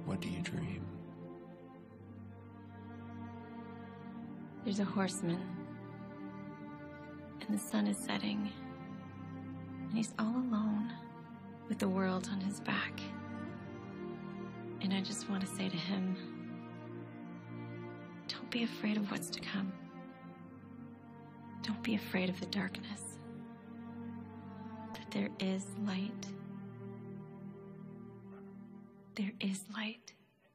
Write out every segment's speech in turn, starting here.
What do you dream? There's a horseman, and the sun is setting, and he's all alone with the world on his back. And I just want to say to him, don't be afraid of what's to come. Don't be afraid of the darkness. That there is light. There is light.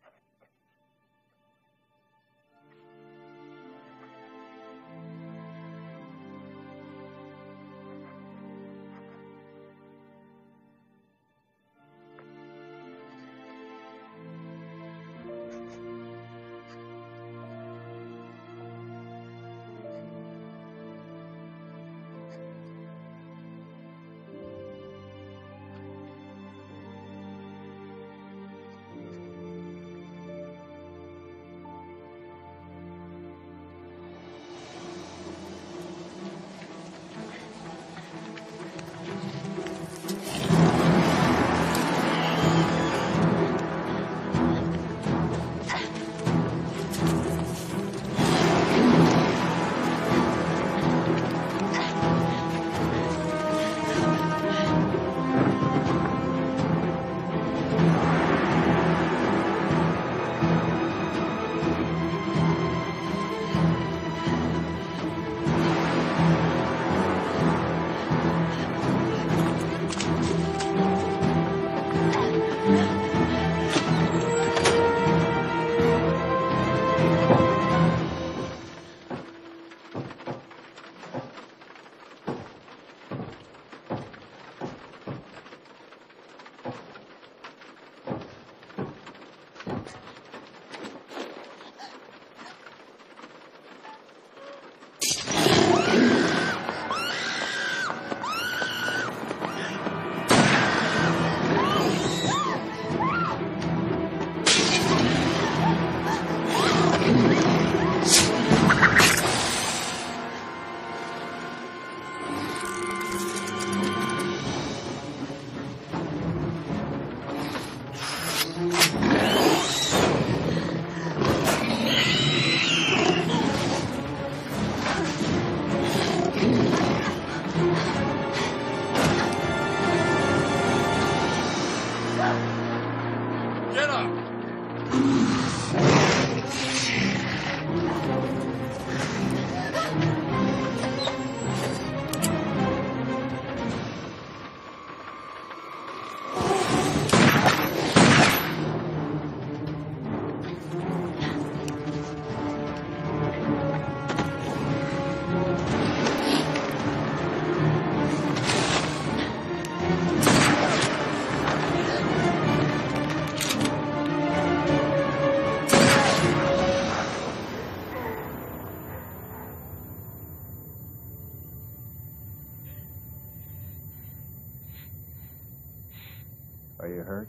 Are you hurt?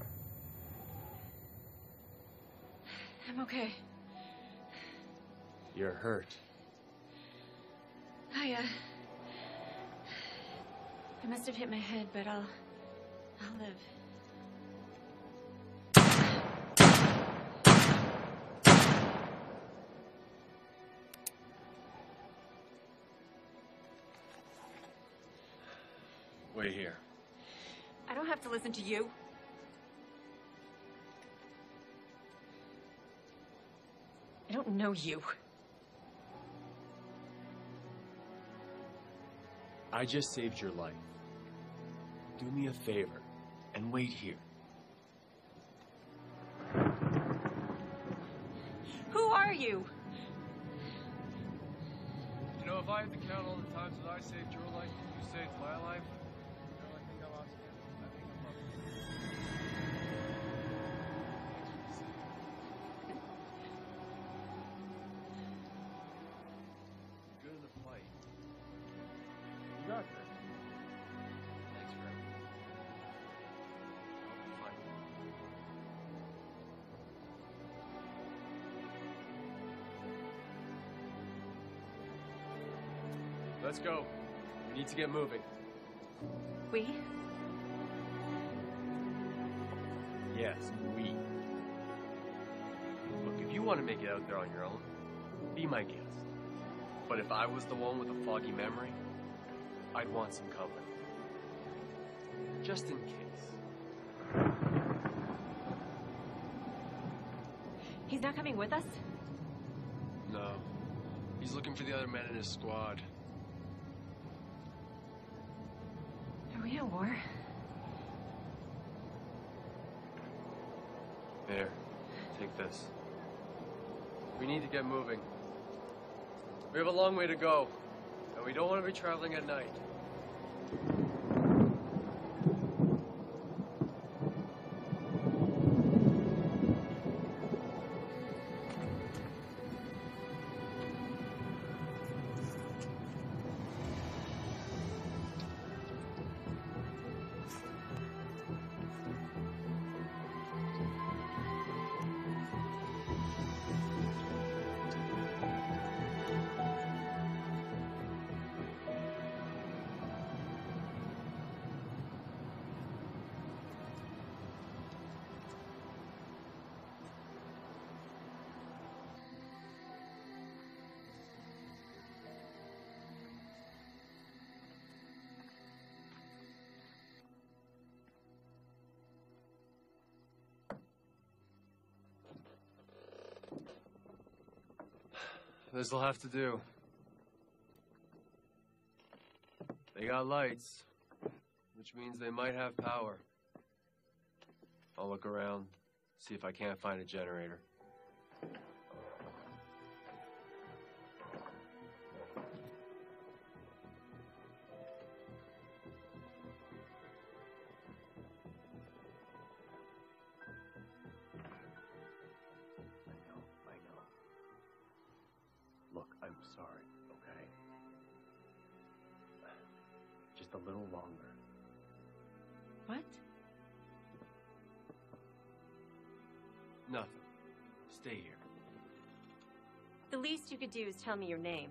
I'm okay. You're hurt. I must have hit my head, but I'll live. Wait here. I don't have to listen to you. I don't know you. I just saved your life. Do me a favor and wait here. Who are you? You know, if I had to count all the times that I saved your life, you saved my life, you know, I think I'm outstanding. I think I'm good in the fight. You got this. Thanks for everything. I'll be fine. Let's go. We need to get moving. We? Yes, we. want to make it out there on your own, be my guest. But if I was the one with a foggy memory, I'd want some company. Just in case. He's not coming with us? No. He's looking for the other men in his squad. Are we at war? Here, take this. We need to get moving. We have a long way to go, and we don't want to be traveling at night. This'll have to do. They got lights, which means they might have power. I'll look around, see if I can't find a generator. I'm sorry, okay? Just a little longer. What? Nothing. Stay here. The least you could do is tell me your name.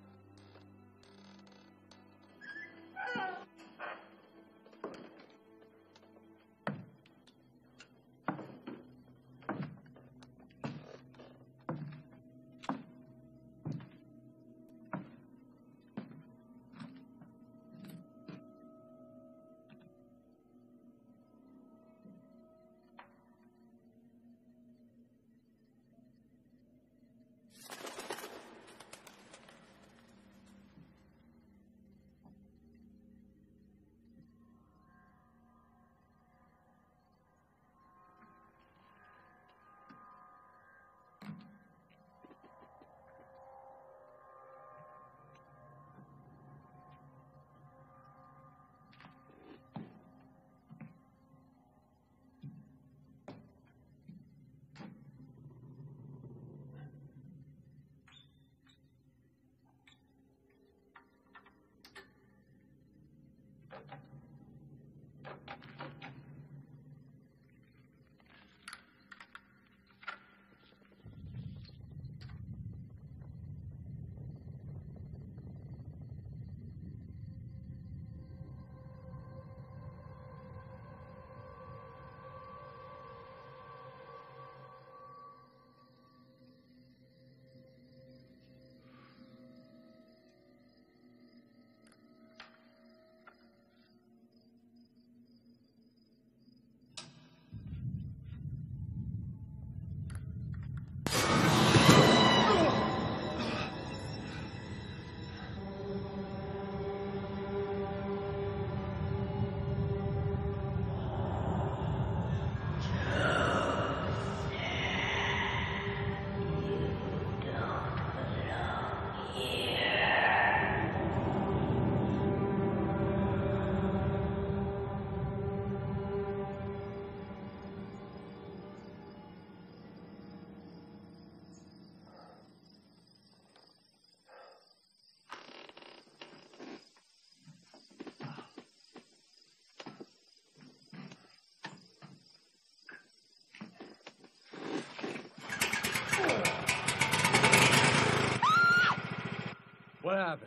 What happened?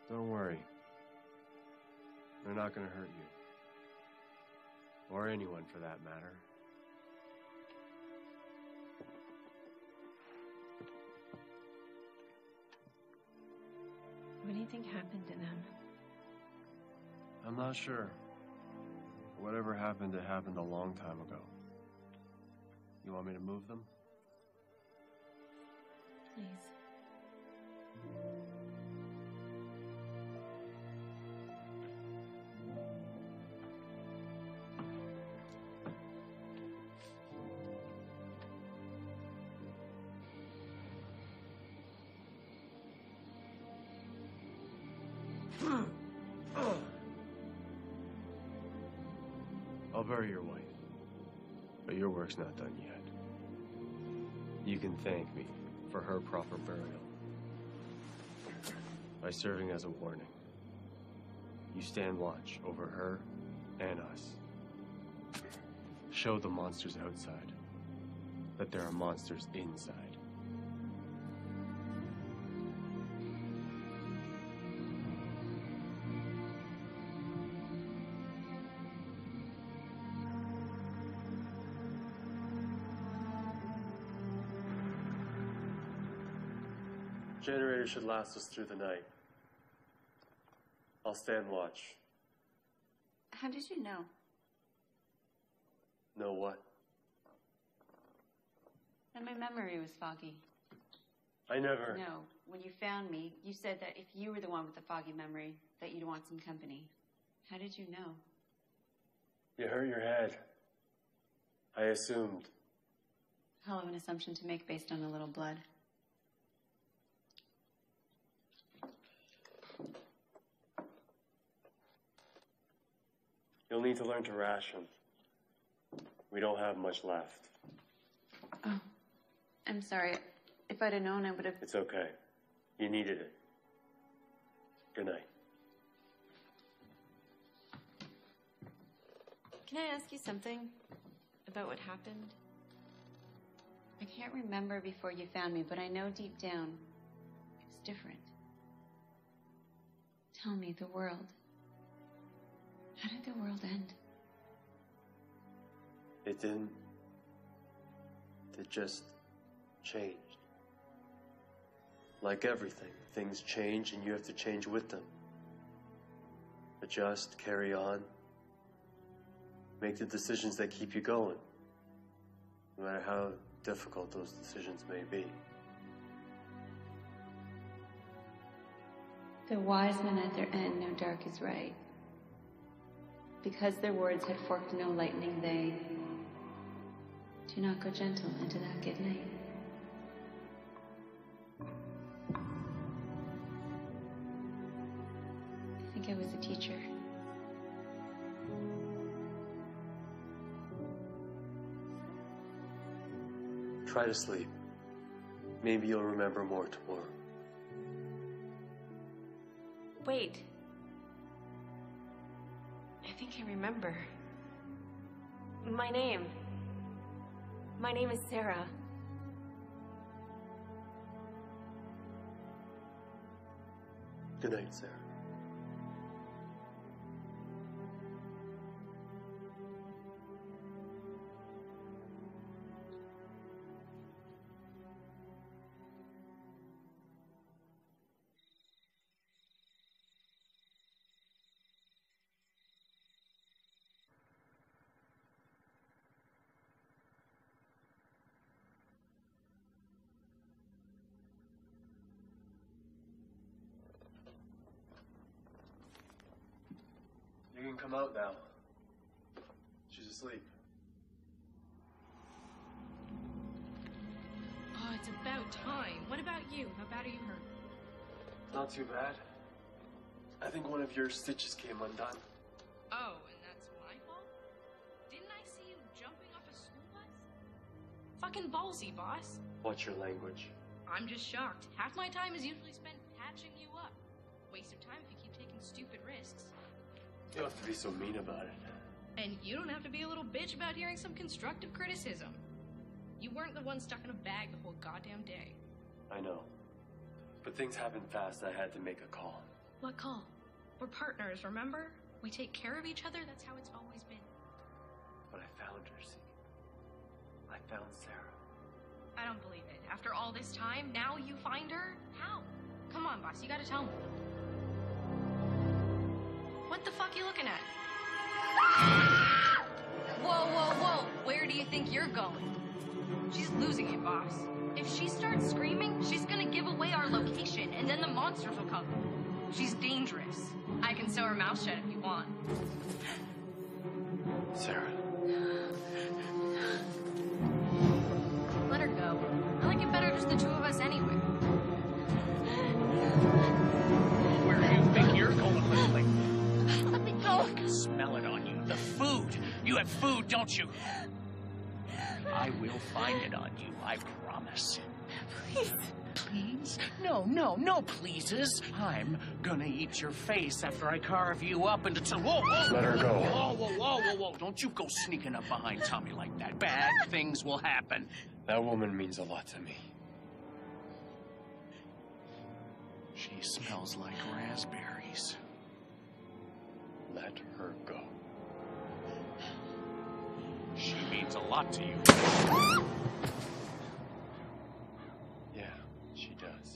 Don't worry. They're not gonna hurt you. Or anyone, for that matter. What do you think happened to them? I'm not sure. Whatever happened, it happened a long time ago. You want me to move them? Please. I'll bury your wife. But your work's not done yet. You can thank me for her proper burial by serving as a warning. You stand watch over her and us. Show the monsters outside that there are monsters inside. Generator should last us through the night. I'll stand watch. How did you know? Know what? That my memory was foggy. I never... No, when you found me, you said that if you were the one with the foggy memory, that you'd want some company. How did you know? You hurt your head. I assumed. Hell of an assumption to make based on a little blood. You'll need to learn to ration. We don't have much left. Oh, I'm sorry. If I'd have known, I would have... It's okay. You needed it. Good night. Can I ask you something about what happened? I can't remember before you found me, but I know deep down it was different. Tell me, the world. How did the world end? It didn't. It just changed. Like everything, things change and you have to change with them. Adjust, carry on. Make the decisions that keep you going, no matter how difficult those decisions may be. The wise men at their end know dark is right. Because their words had forked no lightning, they do not go gentle into that good night. I think I was a teacher. Try to sleep. Maybe you'll remember more tomorrow. Wait. I think I remember. My name. My name is Sarah. Good night, Sarah. You can come out now. She's asleep. Oh, it's about time. What about you? How bad are you hurt? Not too bad. I think one of your stitches came undone. Oh, and that's my fault? Didn't I see you jumping off a school bus? Fucking ballsy, boss. What's your language? I'm just shocked. Half my time is usually spent patching you up. Waste of time if you keep taking stupid risks. You don't have to be so mean about it. And you don't have to be a little bitch about hearing some constructive criticism. You weren't the one stuck in a bag the whole goddamn day. I know. But things happened fast. I had to make a call. What call? We're partners, remember? We take care of each other, that's how it's always been. But I found her, see? I found Sarah. I don't believe it. After all this time, now you find her? How? Come on, boss, you gotta tell me. What the fuck you looking at? Whoa, whoa, whoa! Where do you think you're going? She's losing it, boss. If she starts screaming, she's gonna give away our location, and then the monsters will come. She's dangerous. I can sew her mouth shut if you want. Sarah. Let her go. I like it better just the two of us anyway. Where do you think you're going, Lily? Let me go! I can smell it on you. The food. You have food, don't you? I will find it on you, I promise. Please. Please? No pleases. I'm gonna eat your face after I carve you up into two. Whoa, whoa! Let her go. Whoa. Don't you go sneaking up behind Tommy like that. Bad things will happen. That woman means a lot to me. She smells like raspberries. Let her go. She means a lot to you. Yeah, she does.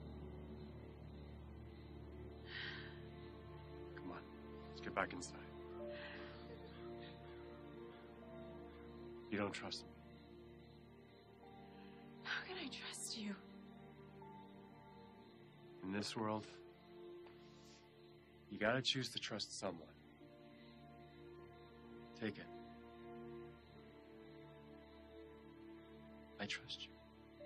Come on, let's get back inside. You don't trust me. How can I trust you? In this world, you gotta choose to trust someone. Take it. I trust you.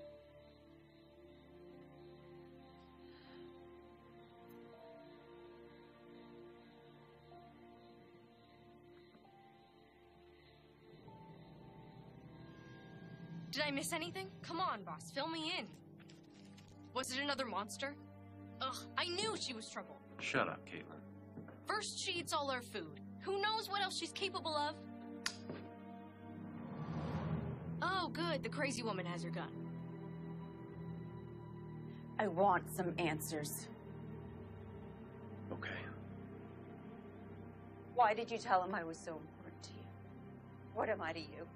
Did I miss anything? Come on, boss, fill me in. Was it another monster? Ugh, I knew she was trouble. Shut up, Caitlin. First she eats all our food. Who knows what else she's capable of? Oh, good, the crazy woman has her gun. I want some answers. Okay. Why did you tell him I was so important to you? What am I to you?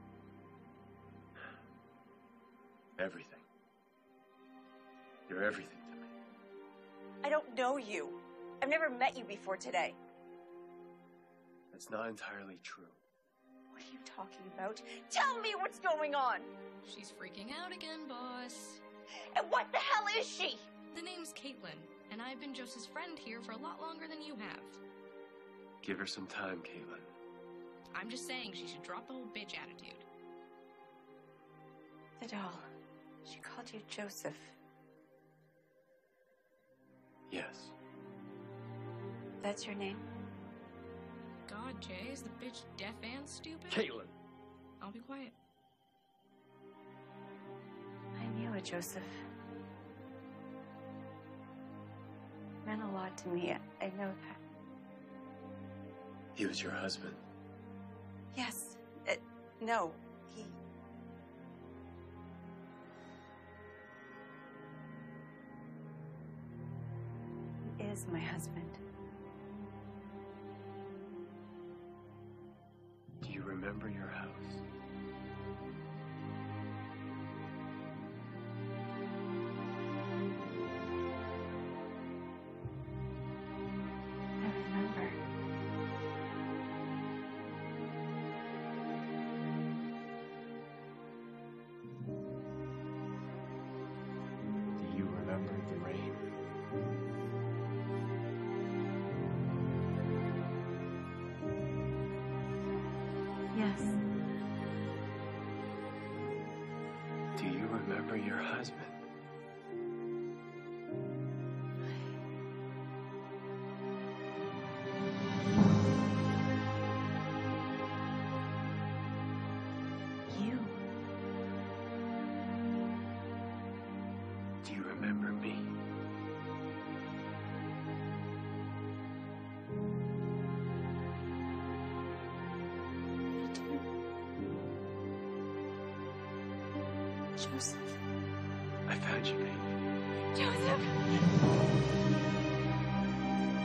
Everything. You're everything to me. I don't know you. I've never met you before today. That's not entirely true. What are you talking about? Tell me what's going on! She's freaking out again, boss. And what the hell is she? The name's Caitlin, and I've been Joseph's friend here for a lot longer than you have. Give her some time, Caitlin. I'm just saying she should drop the whole bitch attitude. The doll. She called you Joseph. Yes. That's your name? God, Jay, is the bitch deaf and stupid? Caitlin! I'll be quiet. I knew it, Joseph. It meant a lot to me. I know that. He was your husband. Yes. No. He is my husband. Do you remember your house? I remember. Do you remember the rain? Yes. Do you remember your husband? You. Do you remember me? Joseph. I found you, baby. Joseph!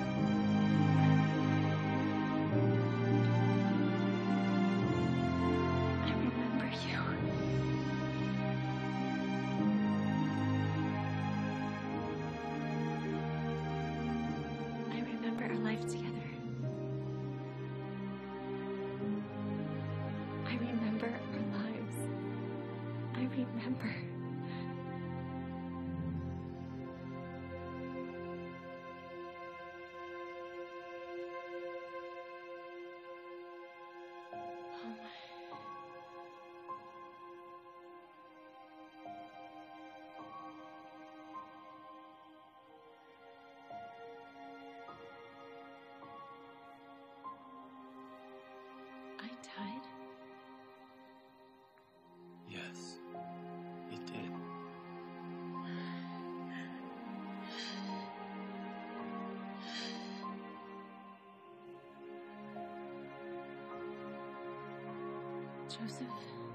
Joseph?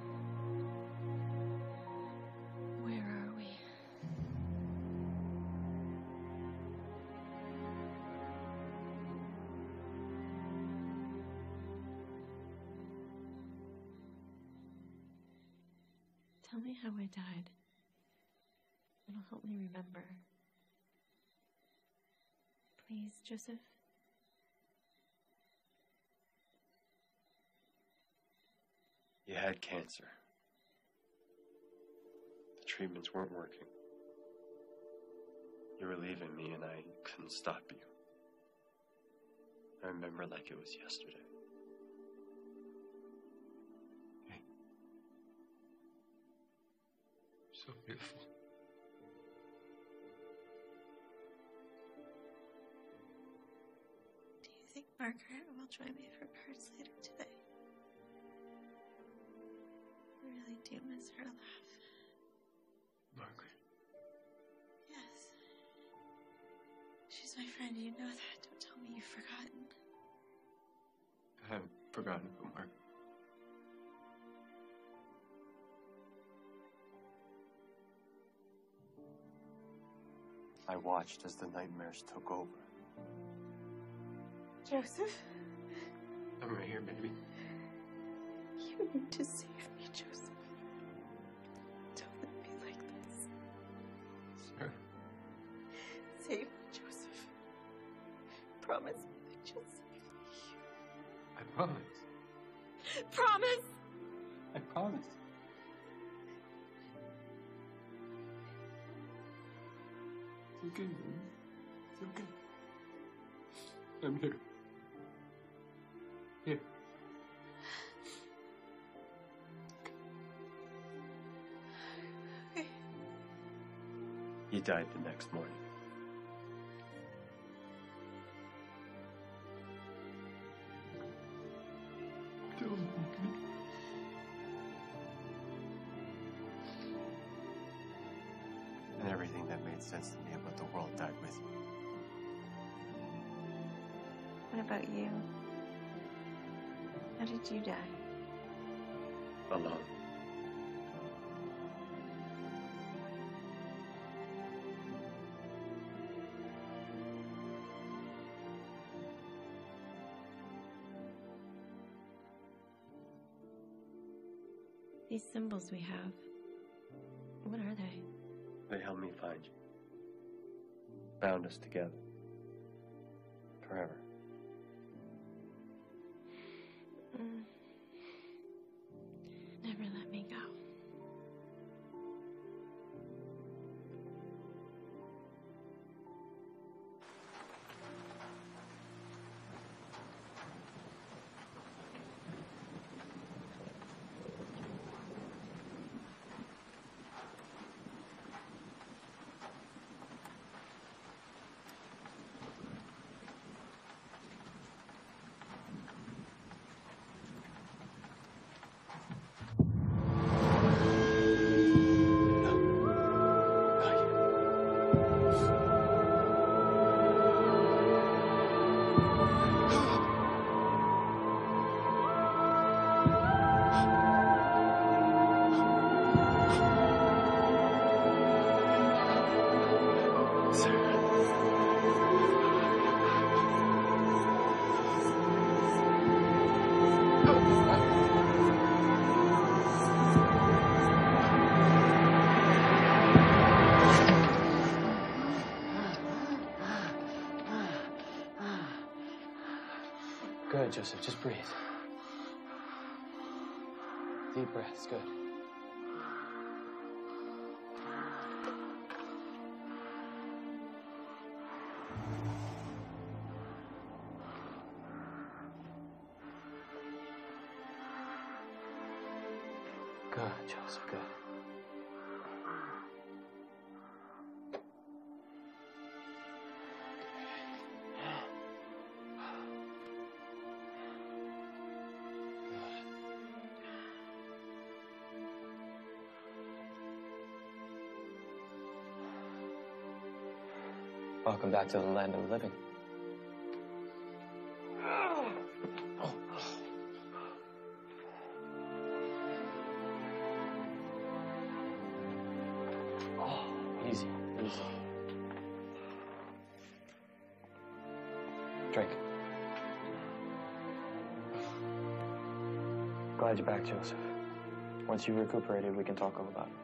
Where are we? Tell me how I died. It'll help me remember. Please, Joseph? You had cancer. The treatments weren't working. You were leaving me and I couldn't stop you. I remember like it was yesterday. Hey. So beautiful. Do you think Margaret will join me for cards later today? I really do miss her laugh. Margaret. Yes. She's my friend, you know that. Don't tell me you've forgotten. I haven't forgotten about Margaret. I watched as the nightmares took over. Joseph? I'm right here, baby. You need to save me, Joseph. Don't let me like this. Sarah. Save me, Joseph. Promise me that you'll save me. I promise. Promise! I promise. It's okay, baby. It's okay. I'm here. Here. Okay. He died the next morning. And everything that made sense to me about the world died with you. What about you? How did you die? Alone. These symbols we have, what are they? They helped me find you. Bound us together. Forever. Never let me go. Good, Joseph. Just breathe. Deep breaths. Good. Good, Joseph. Good. Welcome back to the land of the living. Easy, easy. Drink. Glad you're back, Joseph. Once you've recuperated, we can talk all about it.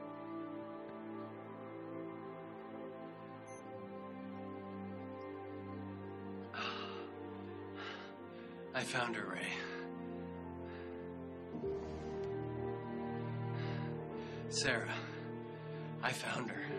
I found her, Ray. Sarah, I found her.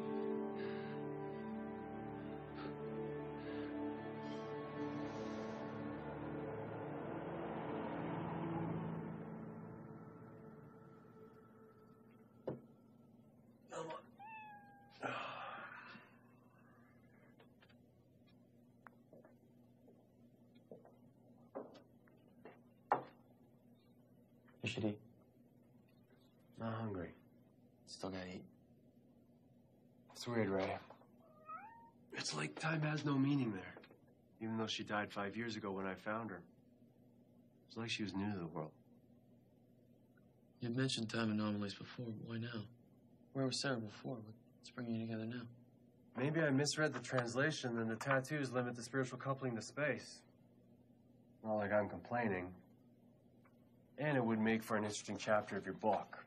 You should eat. Not hungry. Still gotta eat. It's weird, Ray. It's like time has no meaning there. Even though she died 5 years ago when I found her. It's like she was new to the world. You'd mentioned time anomalies before. Why now? Where was Sarah before? What's bringing you together now? Maybe I misread the translation and the tattoos limit the spiritual coupling to space. Not like I'm complaining. And it would make for an interesting chapter of your book.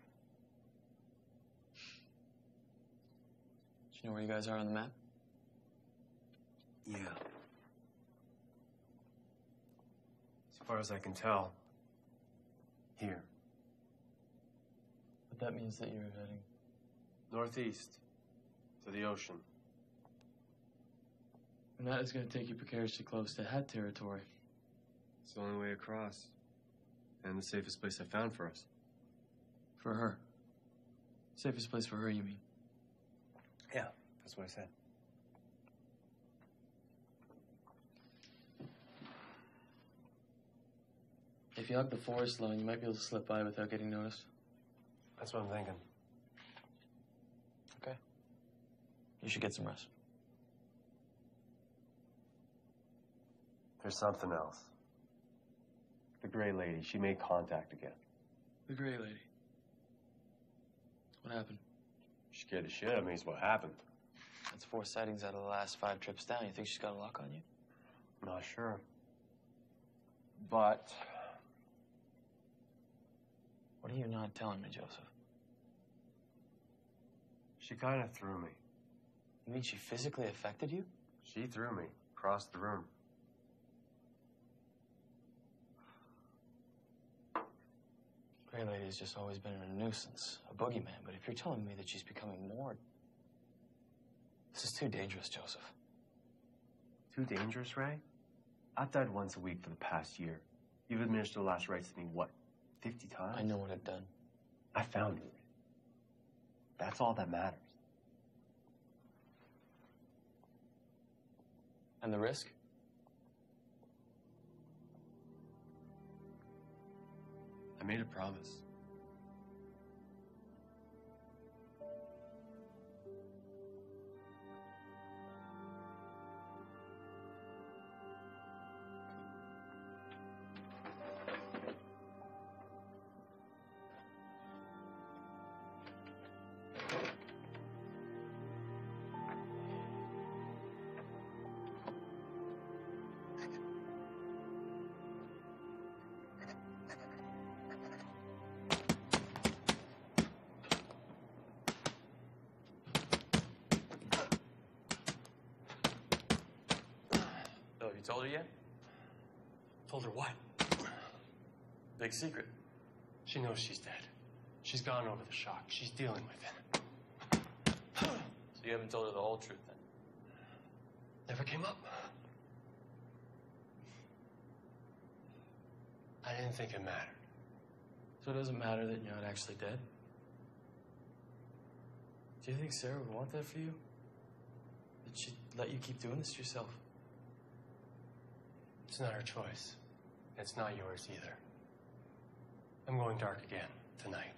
Do you know where you guys are on the map? Yeah. As far as I can tell, here. But that means that you're heading... Northeast, to the ocean. And that is going to take you precariously close to Het territory. It's the only way across. And the safest place I found for us. For her. Safest place for her, you mean? Yeah, that's what I said. If you hug the forest line, you might be able to slip by without getting noticed. That's what I'm thinking. Okay. You should get some rest. There's something else. The Gray Lady, she made contact again. The Gray Lady. What happened? She scared the shit out of me is what happened. That's 4 sightings out of the last 5 trips down. You think she's got a lock on you? I'm not sure. But... What are you not telling me, Joseph? she kind of threw me. You mean she physically affected you? She threw me across the room. Gray Lady's just always been a nuisance, a boogeyman. But if you're telling me that she's becoming more... This is too dangerous, Joseph. Too dangerous, Ray? I've died once a week for the past year. You've administered the last rites to me, what, 50 times? I know what I've done. I found you. That's all that matters. And the risk? I made a promise. Have you told her yet? Told her what? Big secret. She knows she's dead. She's gone over the shock. She's dealing with it. So you haven't told her the whole truth, then? Never came up. I didn't think it mattered. So it doesn't matter that you're not actually dead? Do you think Sarah would want that for you? That she'd let you keep doing this to yourself? It's not her choice. It's not yours either. I'm going dark again tonight.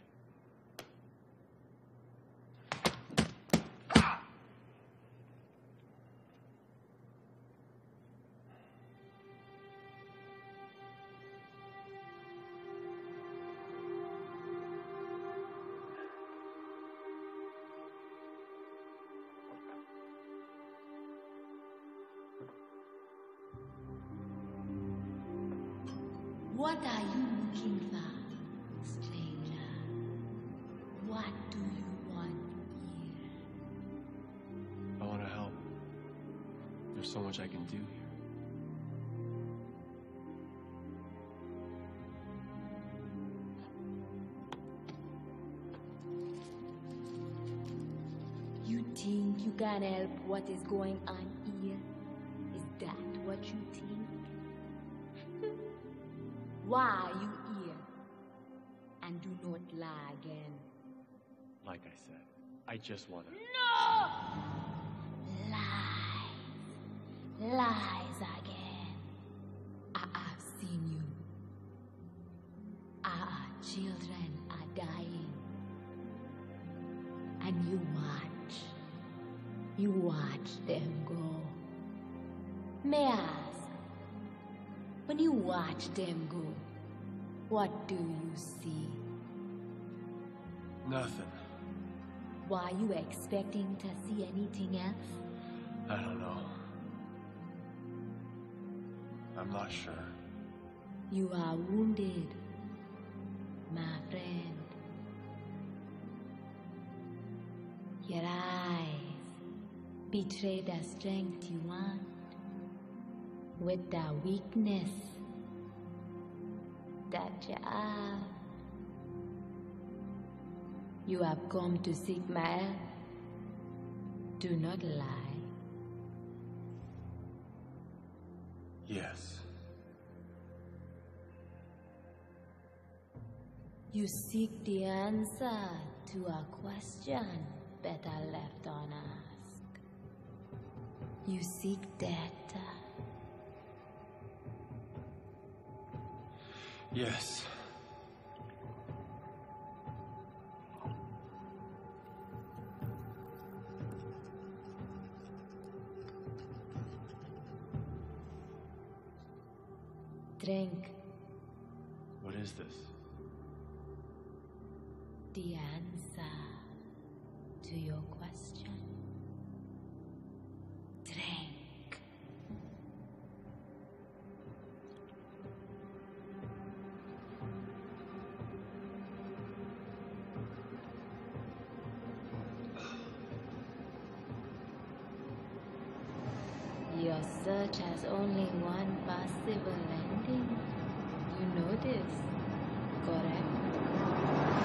What are you looking for, stranger? What do you want here? I want to help. There's so much I can do here. You think you can help what is going on here? Is that what you think? Why are you here? And do not lie again. Like I said, I just want to... No! Lies. Lies again. I have seen you. Our children are dying. And you watch. You watch them go. May I ask, when you watch them go, what do you see? Nothing. Were you expecting to see anything else? I don't know. I'm not sure. You are wounded, my friend. Your eyes betray the strength you want with the weakness that you have. You have come to seek my help. Do not lie. Yes. You seek the answer to a question better left unasked. You seek death. Yes. Drink What is this? the answer to your question. Drink. Your search has only one possible ending. You know this, correct?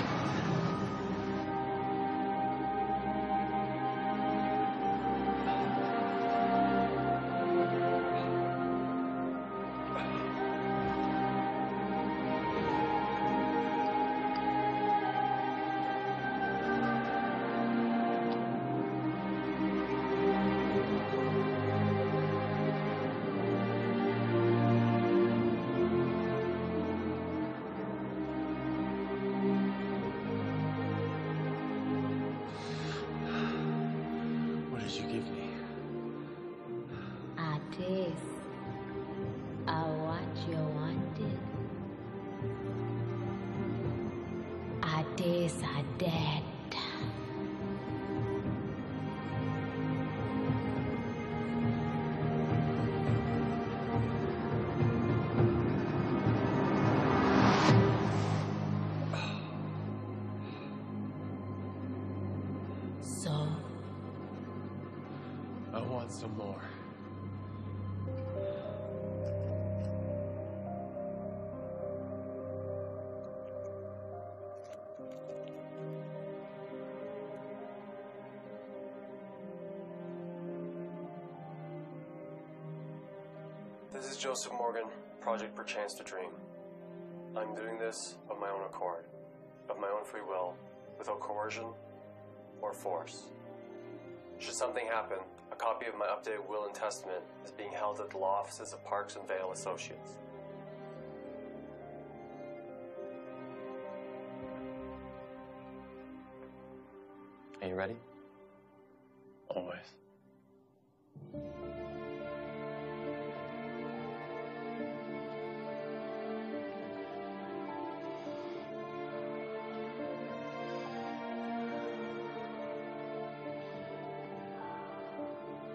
What did you give me? A taste of what you wanted. A taste of death. So, I want some more. This is Joseph Morgan, Project Perchance to Dream. I'm doing this of my own accord, of my own free will, without coercion or force. Should something happen, a copy of my updated will and testament is being held at the law offices of Parks and Vale Associates. Are you ready? Always.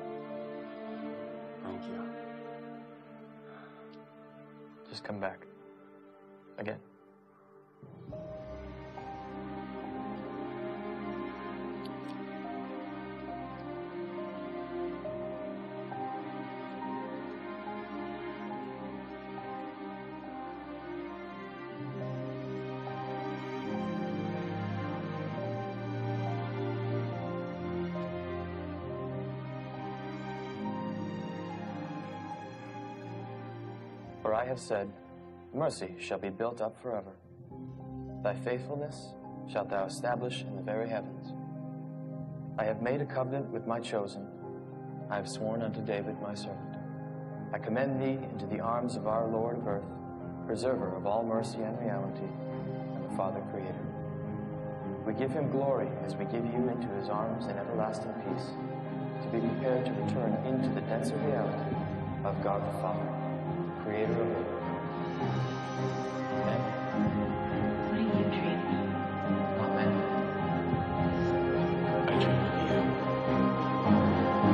Thank you. Just come back. Again. For I have said, mercy shall be built up forever. Thy faithfulness shalt thou establish in the very heavens. I have made a covenant with my chosen. I have sworn unto David my servant. I commend thee into the arms of our Lord of earth, preserver of all mercy and reality, and the Father Creator. We give him glory as we give you into his arms in everlasting peace, to be prepared to return into the denser reality of God the Father, Creator of earth. Amen. What are you dreaming? Amen. I dream of you.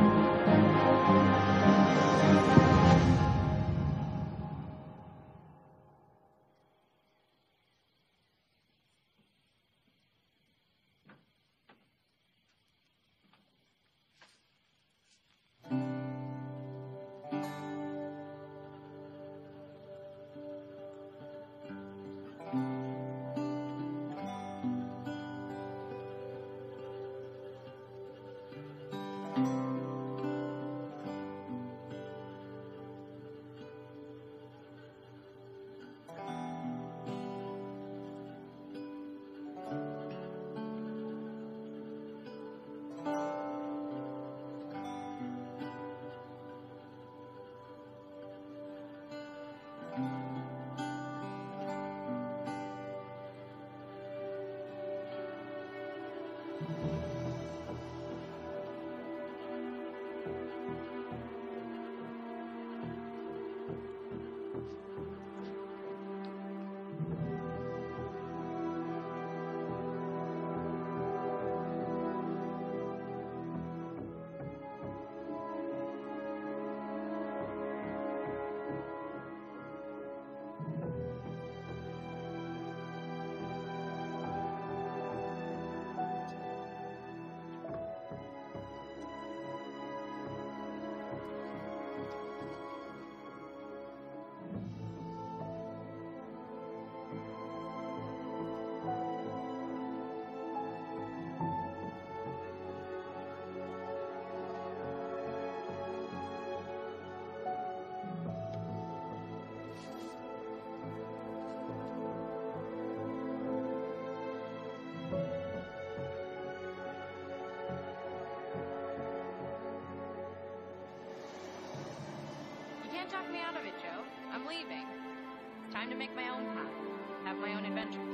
You can't talk me out of it, Joe. I'm leaving. Time to make my own path. Have my own adventures.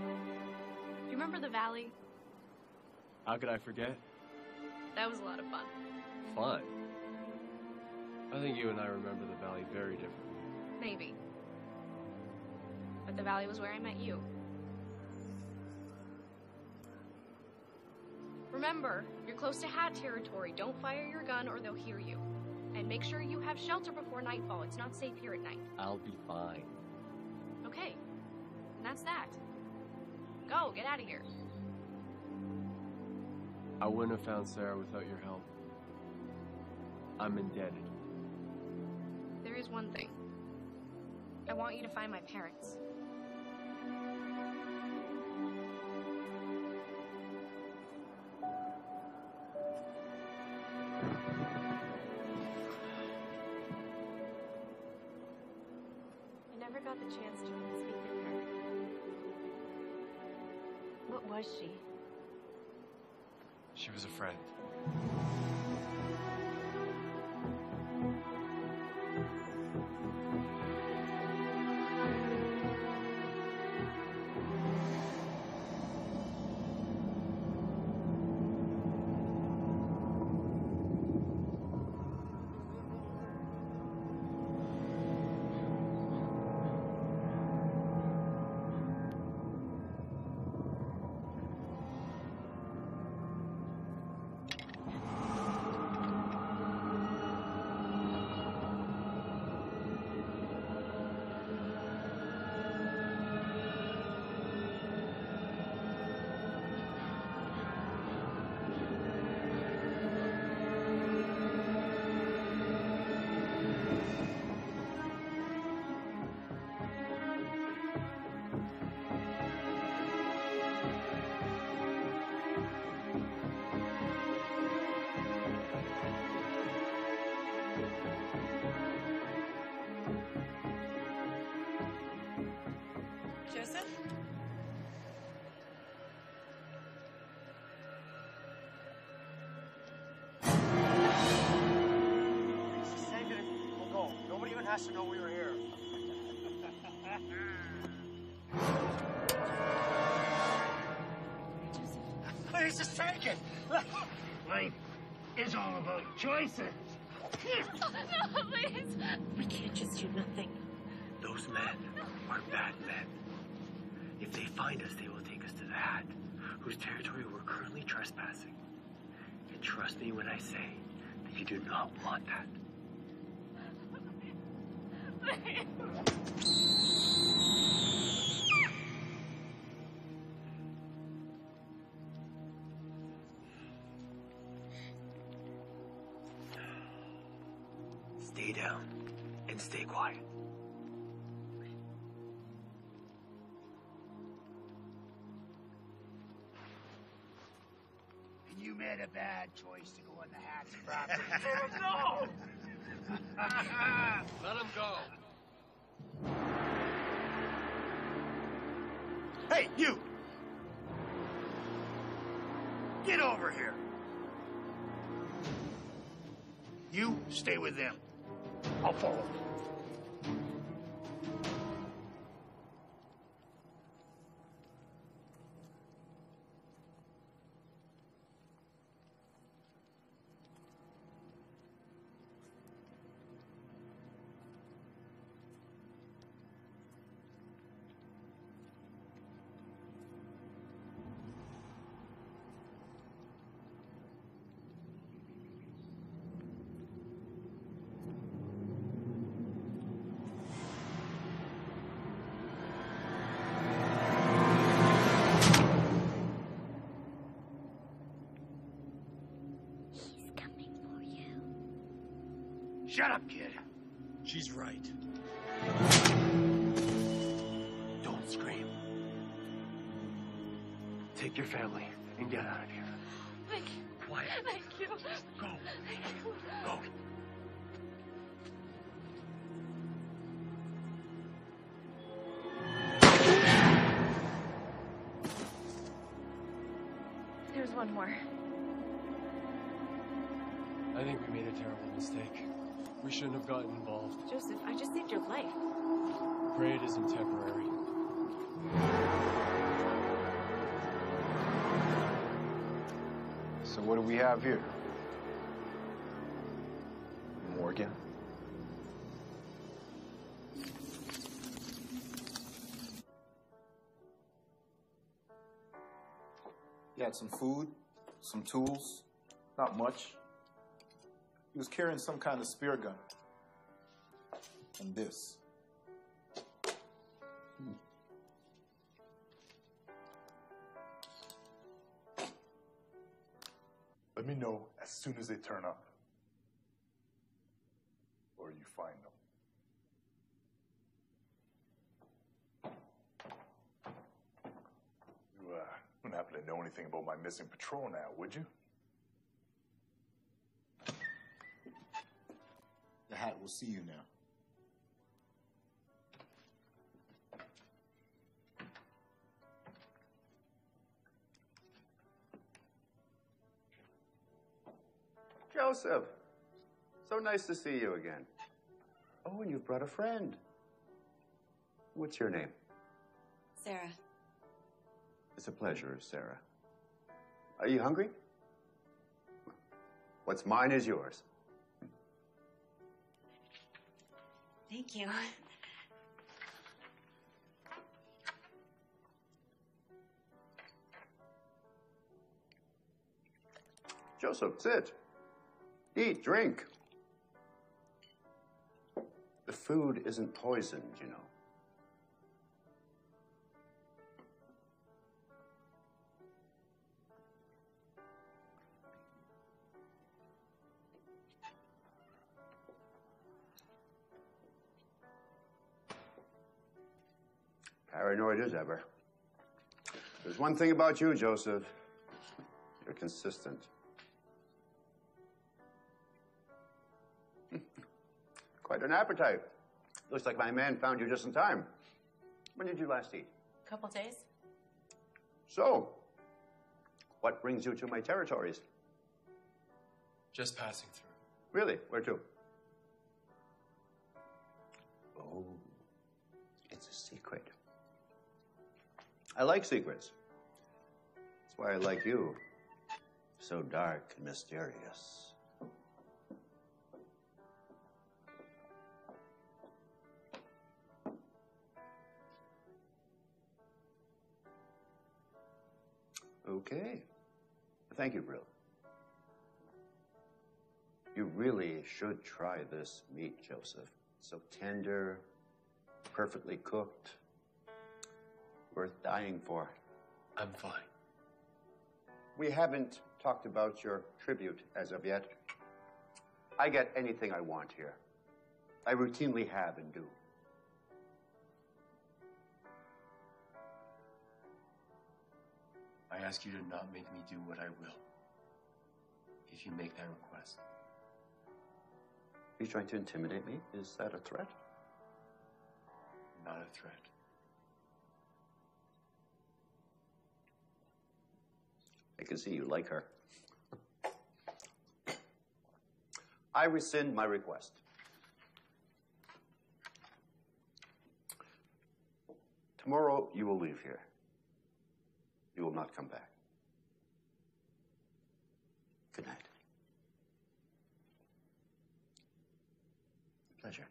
Do you remember the valley? How could I forget? That was a lot of fun. Fun. I think you and I remember the valley very differently. Maybe. But the valley was where I met you. Remember, you're close to Hat territory. Don't fire your gun or they'll hear you. And make sure you have shelter before nightfall. It's not safe here at night. I'll be fine. Okay. And that's that. Go, get out of here. I wouldn't have found Sarah without your help. I'm indebted. There is one thing. I want you to find my parents. I never got the chance to really speak with her. What was she? She was a friend. Joseph? Just take it. We'll go. Nobody even has to know we were here. Please just take it. Life is all about choices. No, please. We can't just do nothing. Those men are bad men. If they find us, they will take us to the Hat, whose territory we're currently trespassing. And trust me when I say that you do not want that. Stay down and stay quiet. And you made a bad choice to go on the Hat's property. No! Let him go. Hey, you! Get over here. You stay with them. I'll follow. He's coming for you. Shut up, kid. She's right. Don't scream. Take your family and get out of here. Thank you. Quiet. Thank you. Go. Thank you. Go. There's one more. I think we made a terrible mistake. We shouldn't have gotten involved. Joseph, I just saved your life. Pray it isn't temporary. So what do we have here? Morgan? He had some food, some tools, not much. He was carrying some kind of spear gun. And this. Let me know as soon as they turn up. Or you find them. You wouldn't happen to know anything about my missing patrol now, would you? The Hat will see you now. Joseph, so nice to see you again. Oh, and you've brought a friend. What's your name? Sarah. It's a pleasure, Sarah. Are you hungry? What's mine is yours. Thank you. Joseph, sit. Eat, drink. The food isn't poisoned, you know. Paranoid as ever. There's one thing about you, Joseph. You're consistent. Quite an appetite. Looks like my man found you just in time. When did you last eat? couple days. So, what brings you to my territories? Just passing through. Really? Where to? Oh, it's a secret. I like secrets. That's why I like you. So dark and mysterious. Okay. Thank you, Brill. You really should try this meat, Joseph. So tender, perfectly cooked, worth dying for. I'm fine. We haven't talked about your tribute as of yet. I get anything I want here. I routinely have and do. I ask you to not make me do what I will. If you make that request. Are you trying to intimidate me? Is that a threat? Not a threat. I can see you like her. I rescind my request. Tomorrow you will leave here. You will not come back. Good night. Pleasure.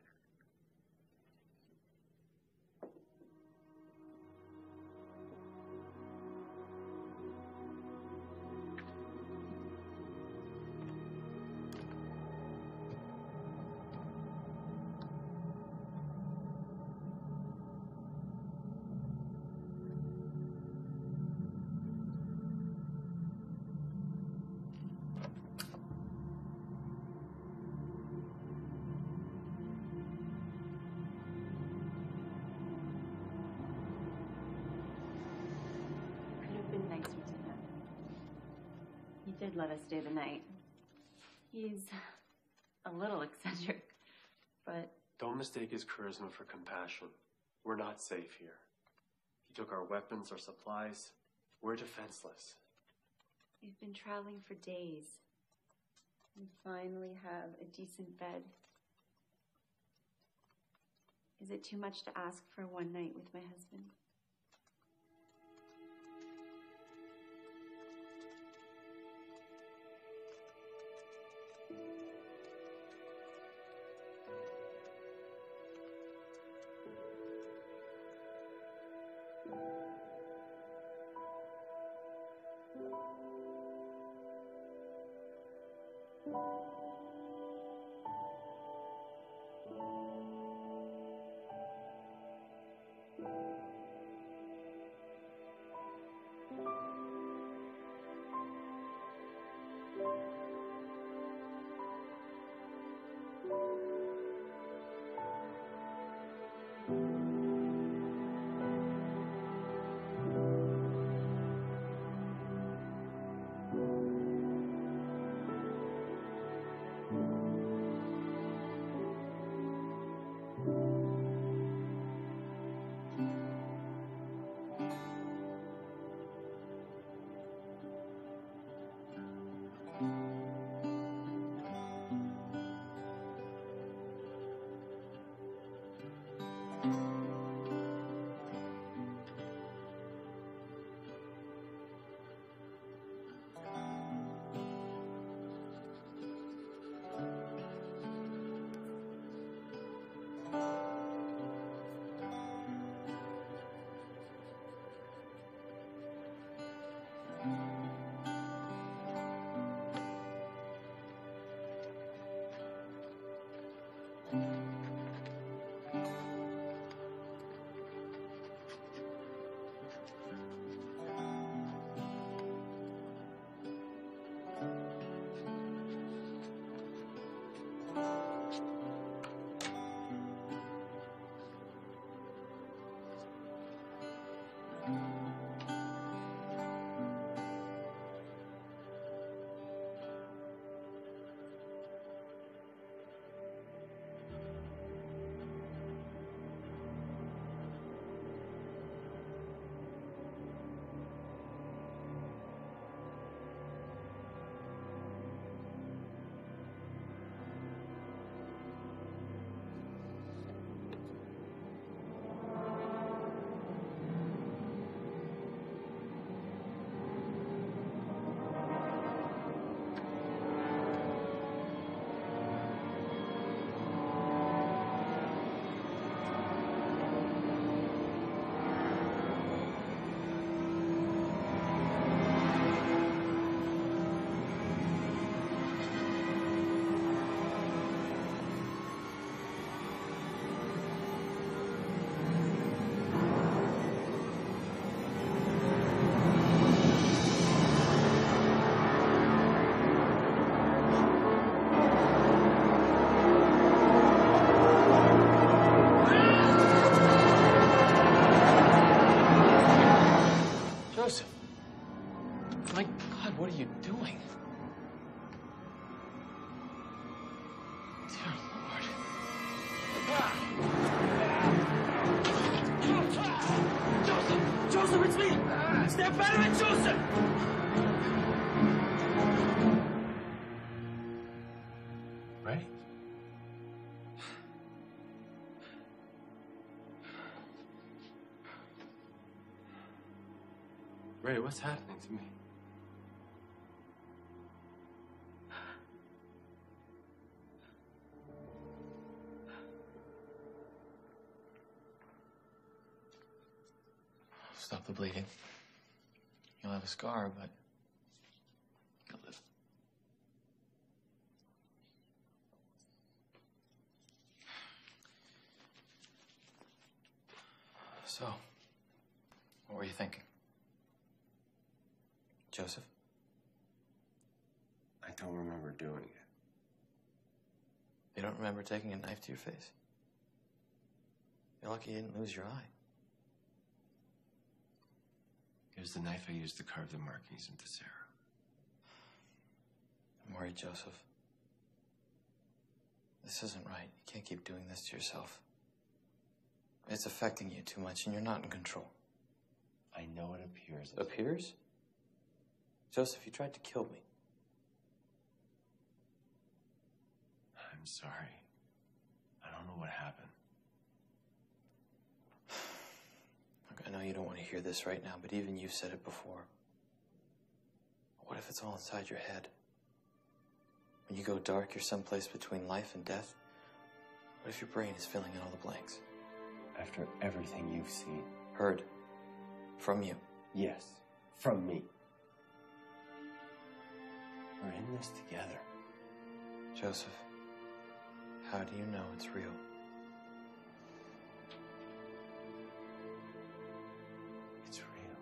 Could have been nicer to him. He did let us stay the night. He's a little eccentric, but Don't mistake his charisma for compassion. We're not safe here. He took our weapons, our supplies. We're defenseless. we've been traveling for days. We finally have a decent bed. Is it too much to ask for one night with my husband? Joseph! Joseph, it's me! Step out of it, Joseph! Ray? Ray, what's happening to me? Stop the bleeding. You'll have a scar, but you'll live. So, what were you thinking? Joseph? I don't remember doing it. You don't remember taking a knife to your face? You're lucky you didn't lose your eye. It was the knife I used to carve the markings into Sarah. I'm worried, Joseph. This isn't right. You can't keep doing this to yourself. It's affecting you too much, and you're not in control. I know it appears. Appears? Joseph, you tried to kill me. I'm sorry. I don't know what happened. Look, I know you don't want to hear this right now, but even you've said it before. What if it's all inside your head? When you go dark, you're someplace between life and death. What if your brain is filling in all the blanks? After everything you've seen. Heard. From you. Yes, from me. We're in this together. Joseph, how do you know it's real? It's real.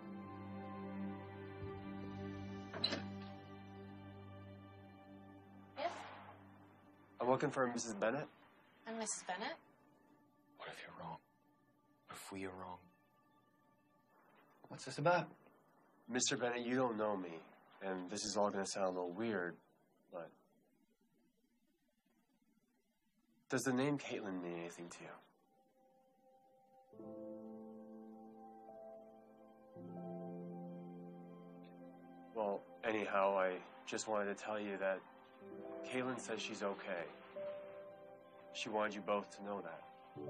Yes? I'm looking for Mrs. Bennett. I'm Mrs. Bennett. What if you're wrong? What if we are wrong? What's this about? Mr. Bennett, you don't know me, and this is all going to sound a little weird, but... Does the name Caitlin mean anything to you? Well, anyhow, I just wanted to tell you that Caitlin says she's okay. She wanted you both to know that.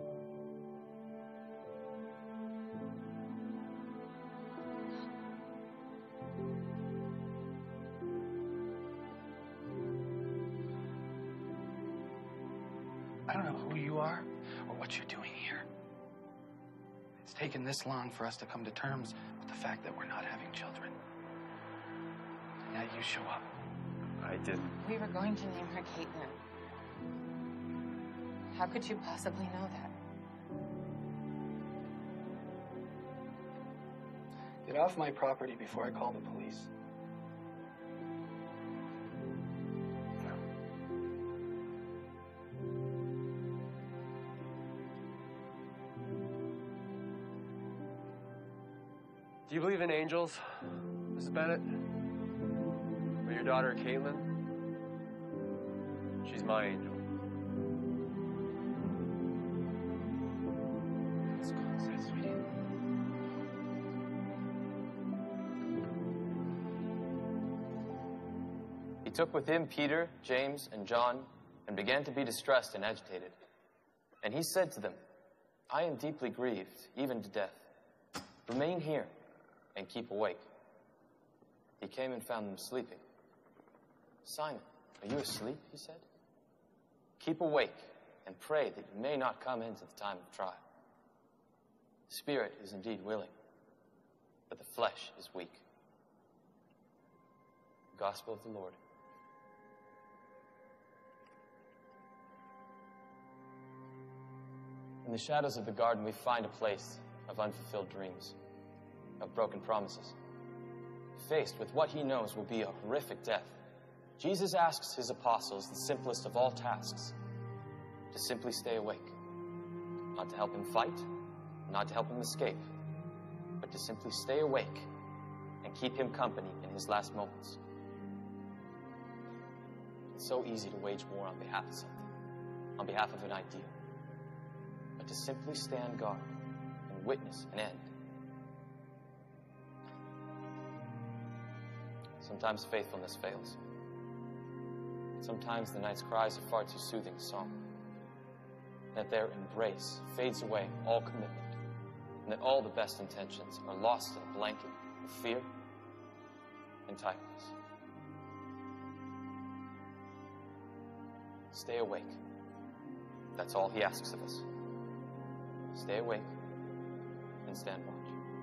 I don't know who you are or what you're doing here. It's taken this long for us to come to terms with the fact that we're not having children. Now you show up. I didn't. We were going to name her Caitlin. How could you possibly know that? Get off my property before I call the police. Do you believe in angels, Mrs. Bennett? Or your daughter, Caitlin? She's my angel. Let's go inside, sweetie. He took with him Peter, James, and John, and began to be distressed and agitated. And he said to them, I am deeply grieved, even to death. Remain here and keep awake. He came and found them sleeping. Simon, are you asleep? He said. Keep awake and pray that you may not come into the time of trial. The spirit is indeed willing, but the flesh is weak. Gospel of the Lord. In the shadows of the garden, we find a place of unfulfilled dreams, of broken promises. Faced with what he knows will be a horrific death, Jesus asks his apostles the simplest of all tasks, to simply stay awake. Not to help him fight, not to help him escape, but to simply stay awake and keep him company in his last moments. It's so easy to wage war on behalf of something. on behalf of an ideal, but to simply stand guard and witness an end. Sometimes faithfulness fails. Sometimes the night's cries are far too soothing song. That their embrace fades away all commitment, and that all the best intentions are lost in a blanket of fear and tightness. Stay awake. That's all he asks of us. Stay awake and stand watch.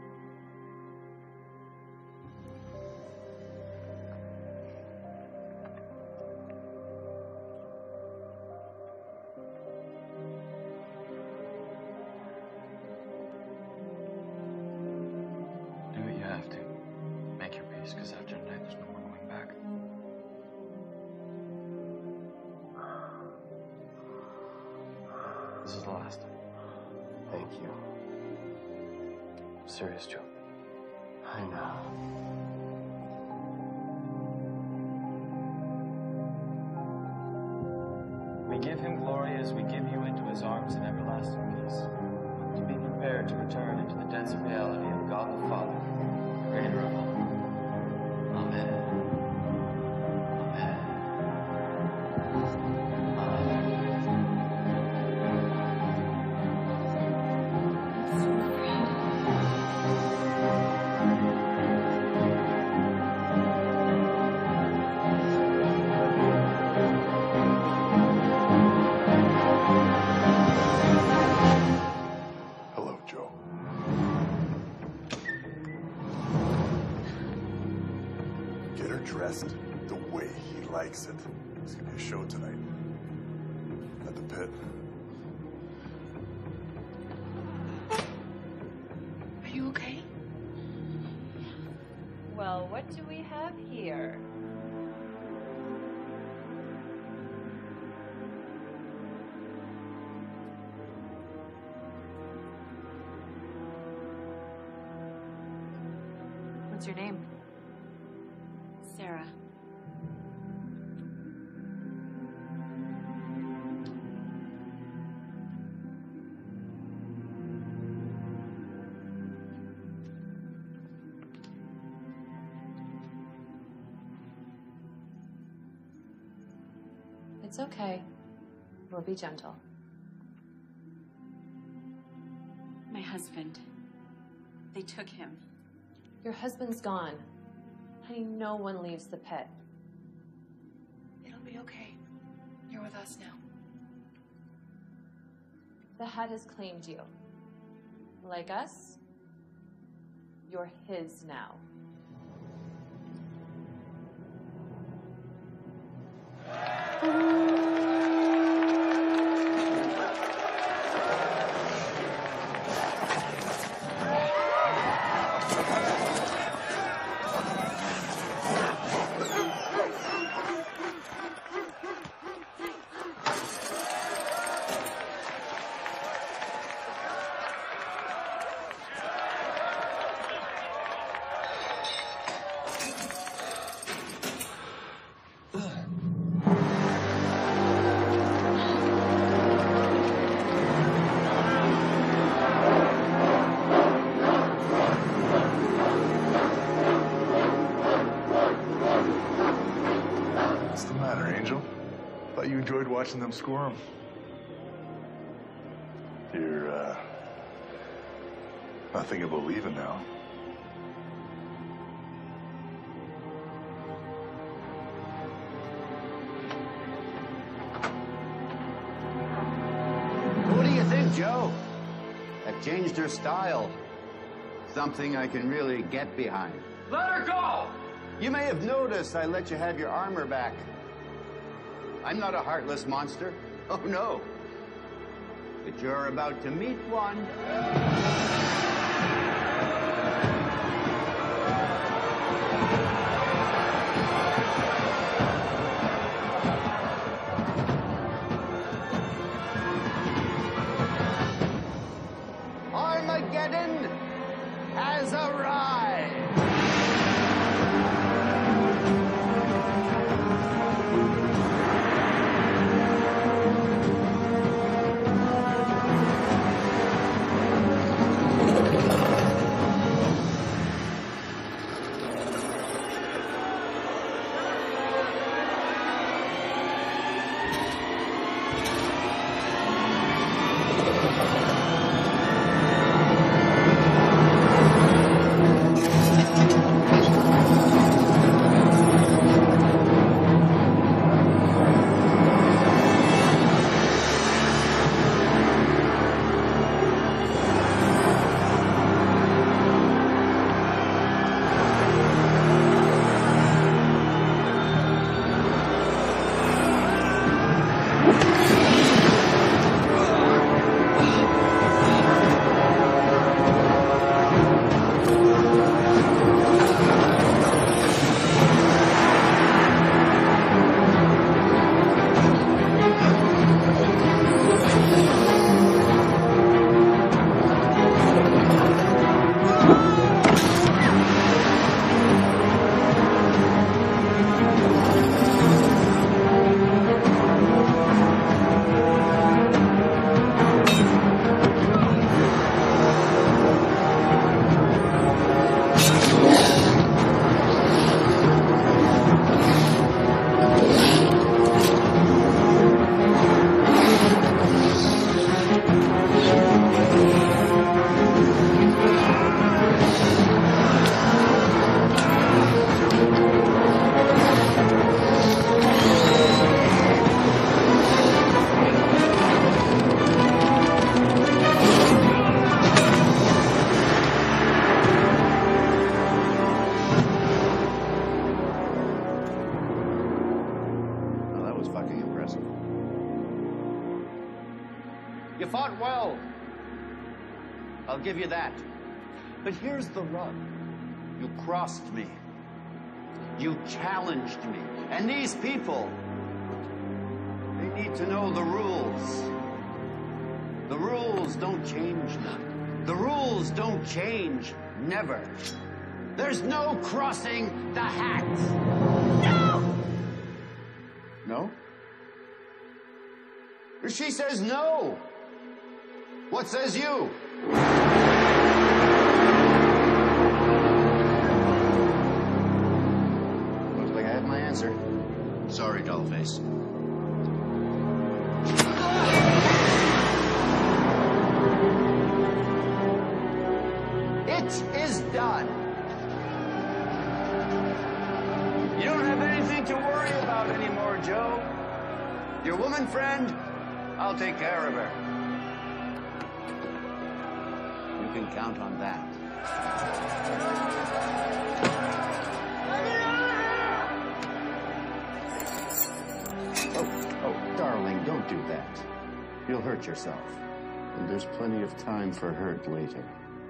Do what you have to. Make your peace, because after tonight, there's no more going back. This is the last time. Thank you. I'm serious, Joe. I know. We give him glory as we give you into his arms in everlasting peace, to be prepared to return into the dense reality of God the Father, creator of all. Amen. Hello, Joe. Get her dressed the way he likes it. There's gonna be a show tonight. At the pit. Are you okay? Well, what do we have here? What's your name? Sarah. It's okay. We'll be gentle. My husband. They took him. Your husband's gone. Honey, no one leaves the pit. It'll be okay. You're with us now. The Hat has claimed you. Like us, you're his now. What's the matter, Angel? Thought you enjoyed watching them squirm. You're, not thinking about leaving now. What do you think, Joe? I've changed her style. Something I can really get behind. Let her go! You may have noticed I let you have your armor back. I'm not a heartless monster. Oh, no. But you're about to meet one. Armageddon has arrived. You fought well. I'll give you that. But here's the rub. You crossed me. You challenged me. And these people, they need to know the rules. The rules don't change none. The rules don't change never. There's no crossing the hats. No! No? She says no. What says you? Looks like I have my answer. Sorry, Dollface. It is done. You don't have anything to worry about anymore, Joe. Your woman friend, I'll take care of her. You can count on that. Oh, darling, don't do that. You'll hurt yourself. And there's plenty of time for hurt later.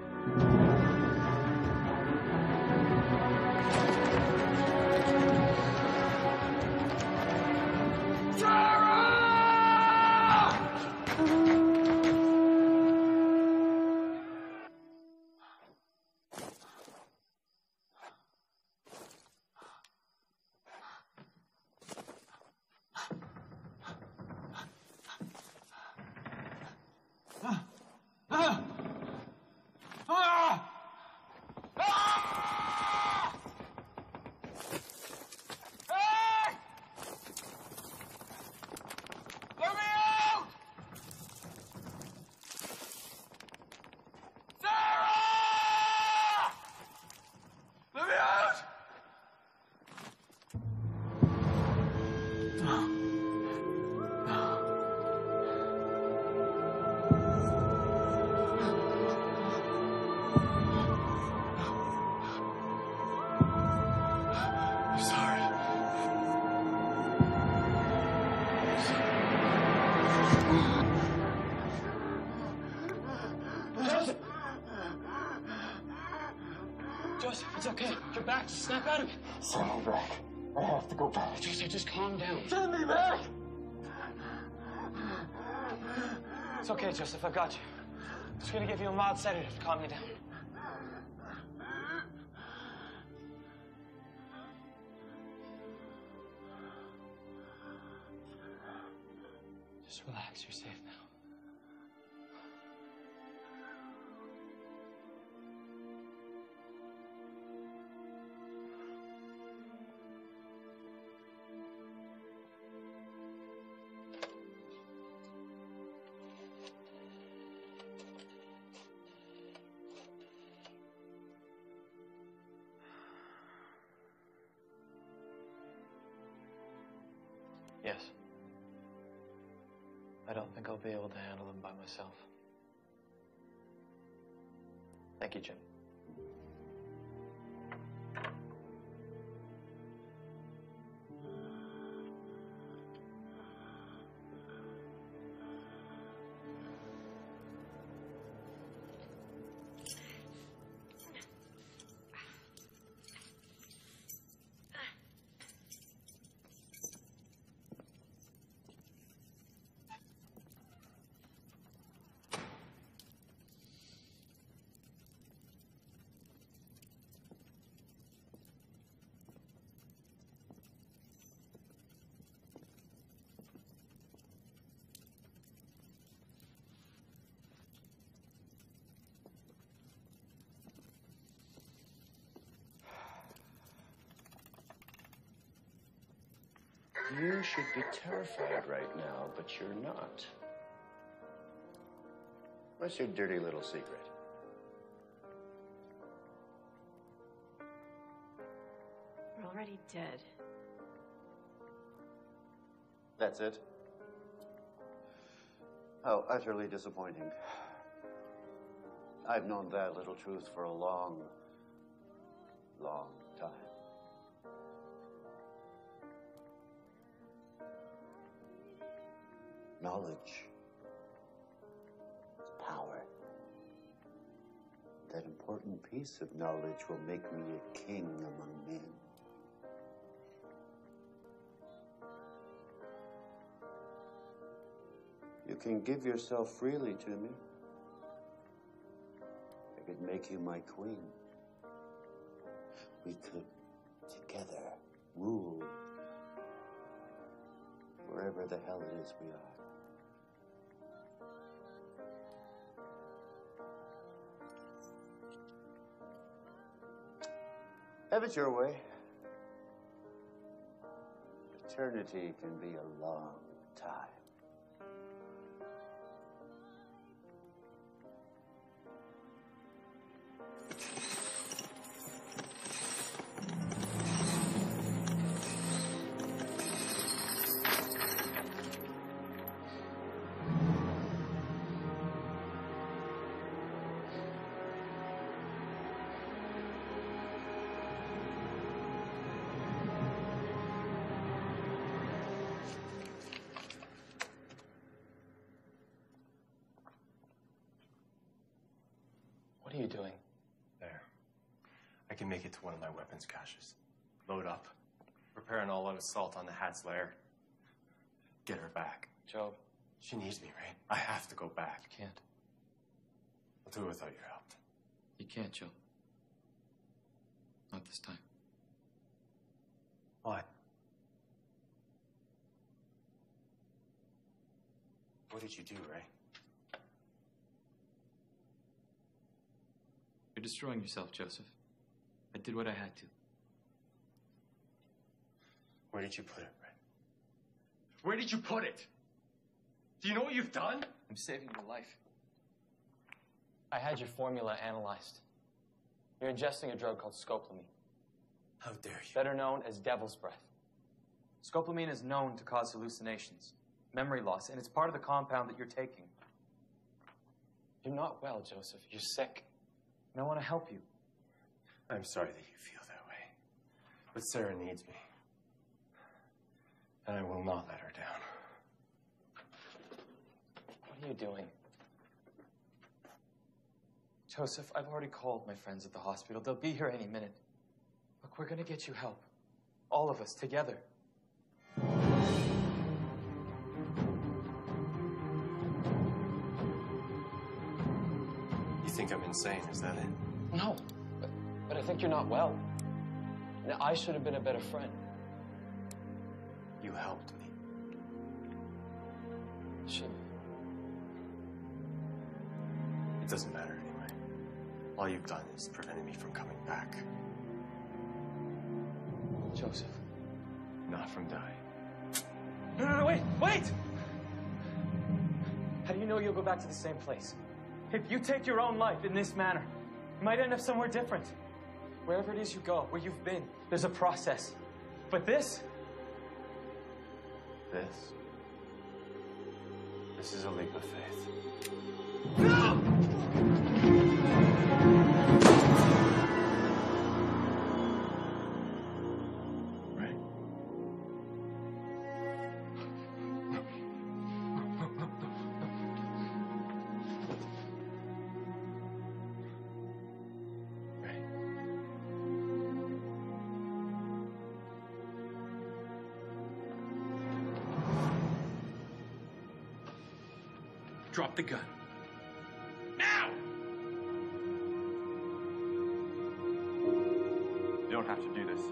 Joseph, it's okay. You're back. Just snap out of it. Send me back. I have to go back. Joseph, just calm down. Send me back! It's okay, Joseph. I've got you. I'm just gonna give you a mild sedative to calm you down. Just relax. You're safe now. Yes. I don't think I'll be able to handle them by myself. Thank you, Jim. You should be terrified right now, but you're not. What's your dirty little secret? We're already dead. That's it? How utterly disappointing. I've known that little truth for a long, long time. Knowledge important piece of knowledge will make me a king among men. You can give yourself freely to me. I could make you my queen. We could, together, rule wherever the hell it is we are. Have it your way. Eternity can be a long time. What are you doing? There. I can make it to one of my weapons caches. Load up. Prepare an all-out assault on the Hat's lair. Get her back. Joe. She needs me, Ray. I have to go back. You can't. I'll do it without your help. You can't, Joe. Not this time. Why? What did you do, Ray? You're destroying yourself, Joseph. I did what I had to. Where did you put it, Ray? Where did you put it? Do you know what you've done? I'm saving your life. I had your formula analyzed. You're ingesting a drug called scopolamine. How dare you? Better known as devil's breath. Scopolamine is known to cause hallucinations, memory loss, and it's part of the compound that you're taking. You're not well, Joseph. You're sick. And I want to help you. I'm sorry that you feel that way. But Sarah needs me. And I will not let her down. What are you doing? Joseph, I've already called my friends at the hospital. They'll be here any minute. Look, we're gonna get you help. All of us, together. You think I'm insane, is that it? No, but I think you're not well. And I should have been a better friend. You helped me. Should. It doesn't matter anyway. All you've done is prevented me from coming back. Joseph. Not from dying. No, wait! How do you know you'll go back to the same place? If you take your own life in this manner, you might end up somewhere different. Wherever it is you go, where you've been, there's a process. But this is a leap of faith. No! Right? Drop the gun. Now! You don't have to do this.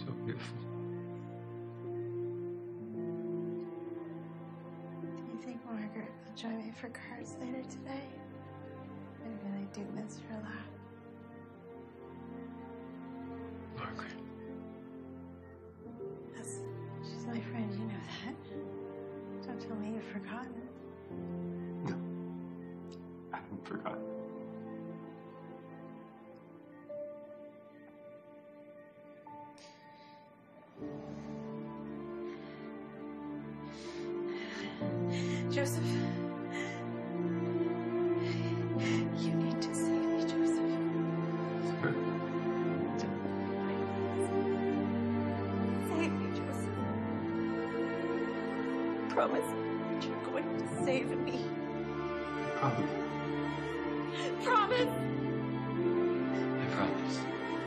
so beautiful. Do you think Margaret will join me for cards later today? I really do miss her laugh. Margaret. Yes, she's my friend, you know that. Don't tell me you've forgotten. No. I haven't forgotten. Joseph. You need to save me, Joseph. Save me, Joseph. Promise that you're going to save me. Promise. Promise! I promise.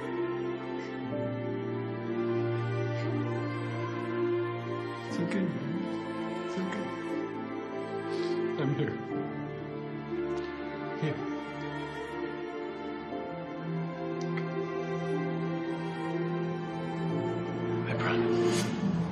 It's okay, man. It's okay. I'm here. Here. I promise.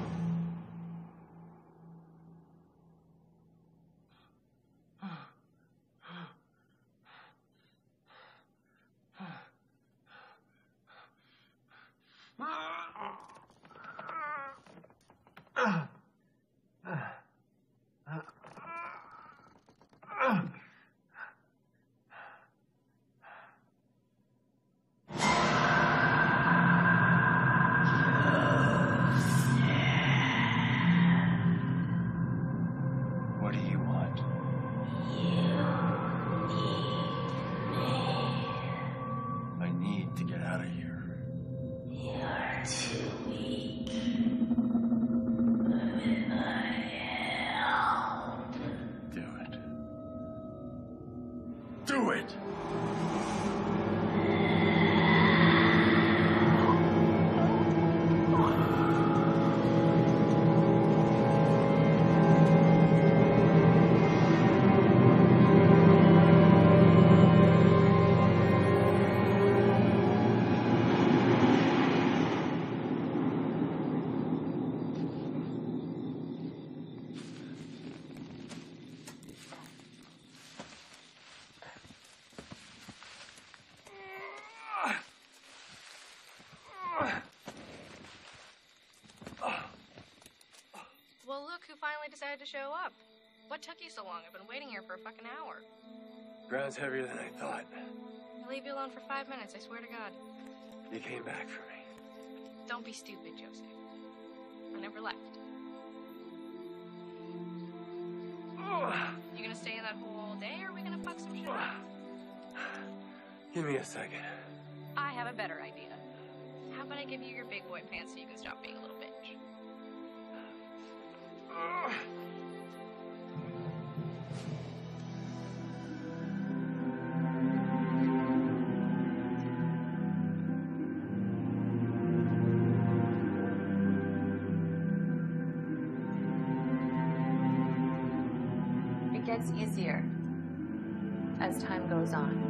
What do you want? I need to get out of here. You're too weak. Do it. Do it! Well, look who finally decided to show up. What took you so long? I've been waiting here for a fucking hour. Ground's heavier than I thought. I'll leave you alone for 5 minutes, I swear to God. You came back for me. Don't be stupid, Joseph. I never left. You gonna stay in that hole all day, or are we gonna fuck some shit up? Give me a second. I have a better idea. How about I give you your big boy pants so you can stop being a little bitch? It gets easier as time goes on.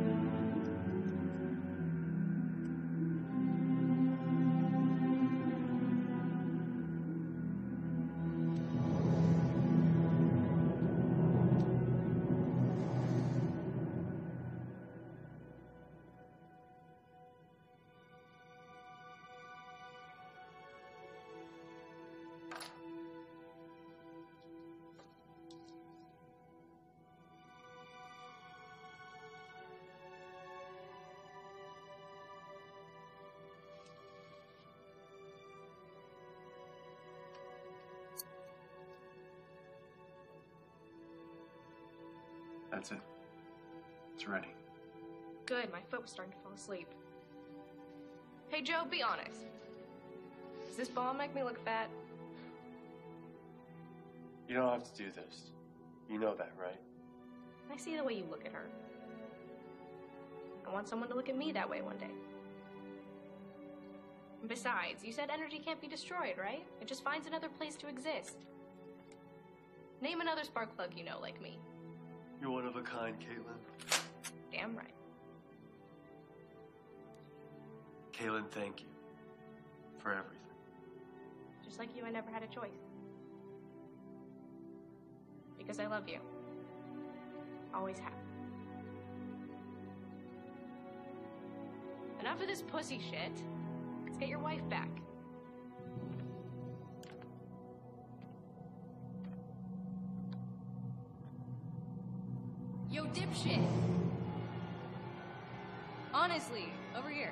That's it. It's ready. Good, my foot was starting to fall asleep. Hey, Joe, be honest. Does this bomb make me look fat? You don't have to do this. You know that, right? I see the way you look at her. I want someone to look at me that way one day. And besides, you said energy can't be destroyed, right? It just finds another place to exist. Name another spark plug you know like me. You're one of a kind, Caitlin. Damn right. Caitlin, thank you for everything. Just like you, I never had a choice. Because I love you. Always have. Enough of this pussy shit. Let's get your wife back. Yo, dipshit. Honestly, over here.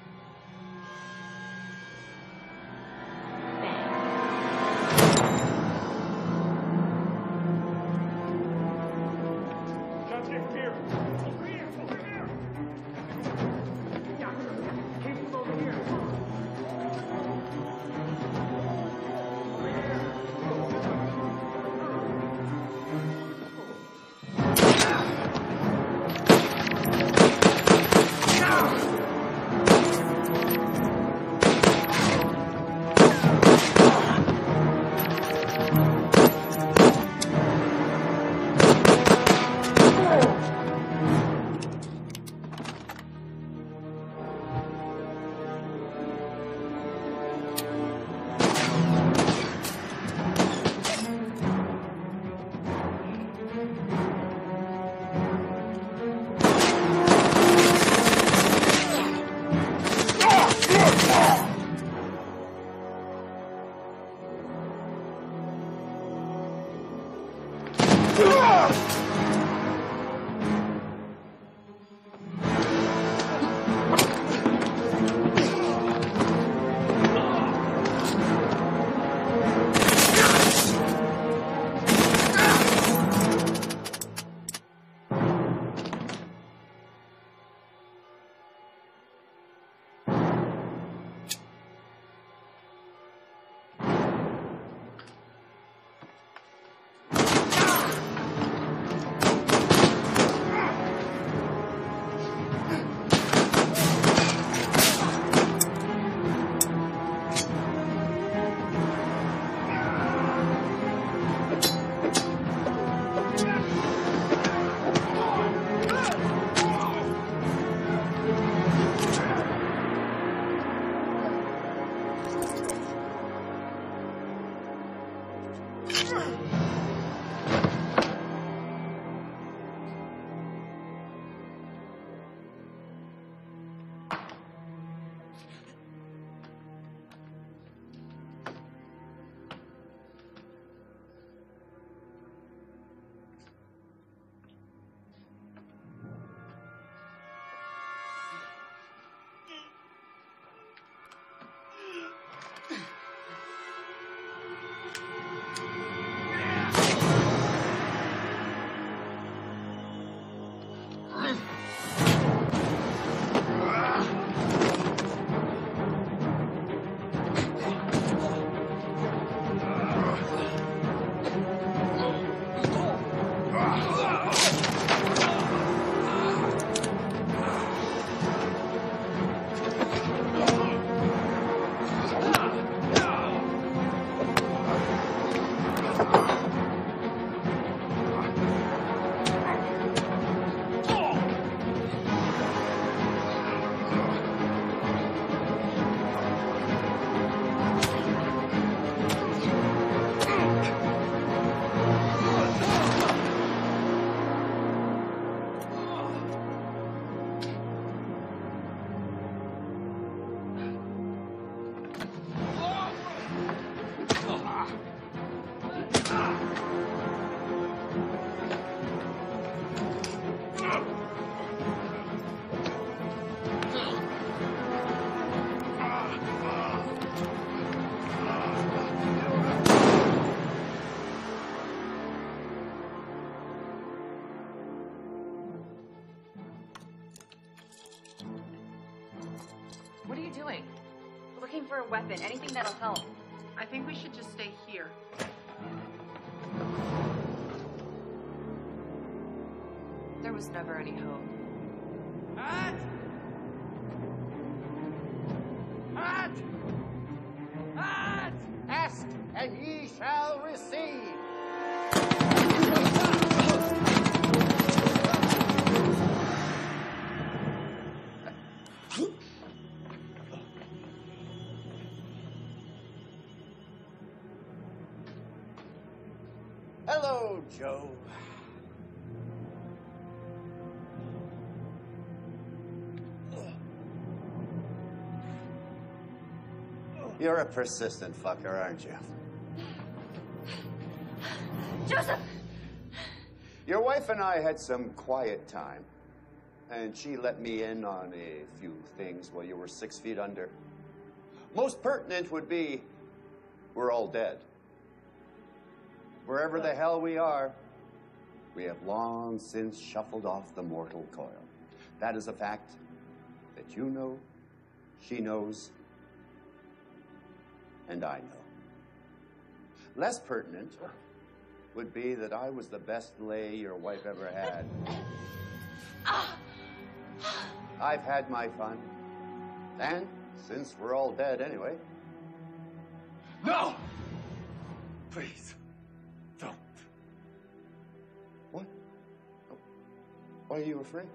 What are you doing? Looking for a weapon, anything that'll help. I think we should just stay here. There was never any hope. Pat! Pat! Pat! Ask, and ye shall receive. Joe. You're a persistent fucker, aren't you? Joseph! Your wife and I had some quiet time, and she let me in on a few things while you were 6 feet under. Most pertinent would be, we're all dead. Wherever the hell we are, we have long since shuffled off the mortal coil. That is a fact that you know, she knows, and I know. Less pertinent would be that I was the best lay your wife ever had. I've had my fun. And since we're all dead anyway. No! Please, don't. What? Why are you afraid?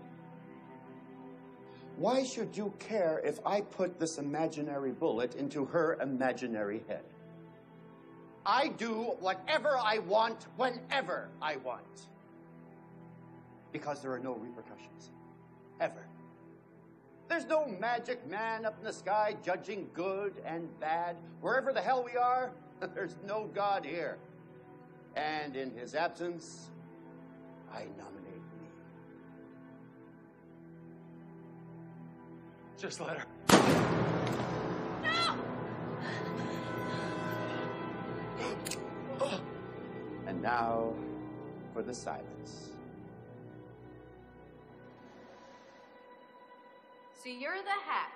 Why should you care if I put this imaginary bullet into her imaginary head? I do whatever I want, whenever I want. Because there are no repercussions. Ever. There's no magic man up in the sky judging good and bad. Wherever the hell we are, there's no God here. And in his absence, I nominate me. Just let her. No! And now for the silence. So you're the Hat.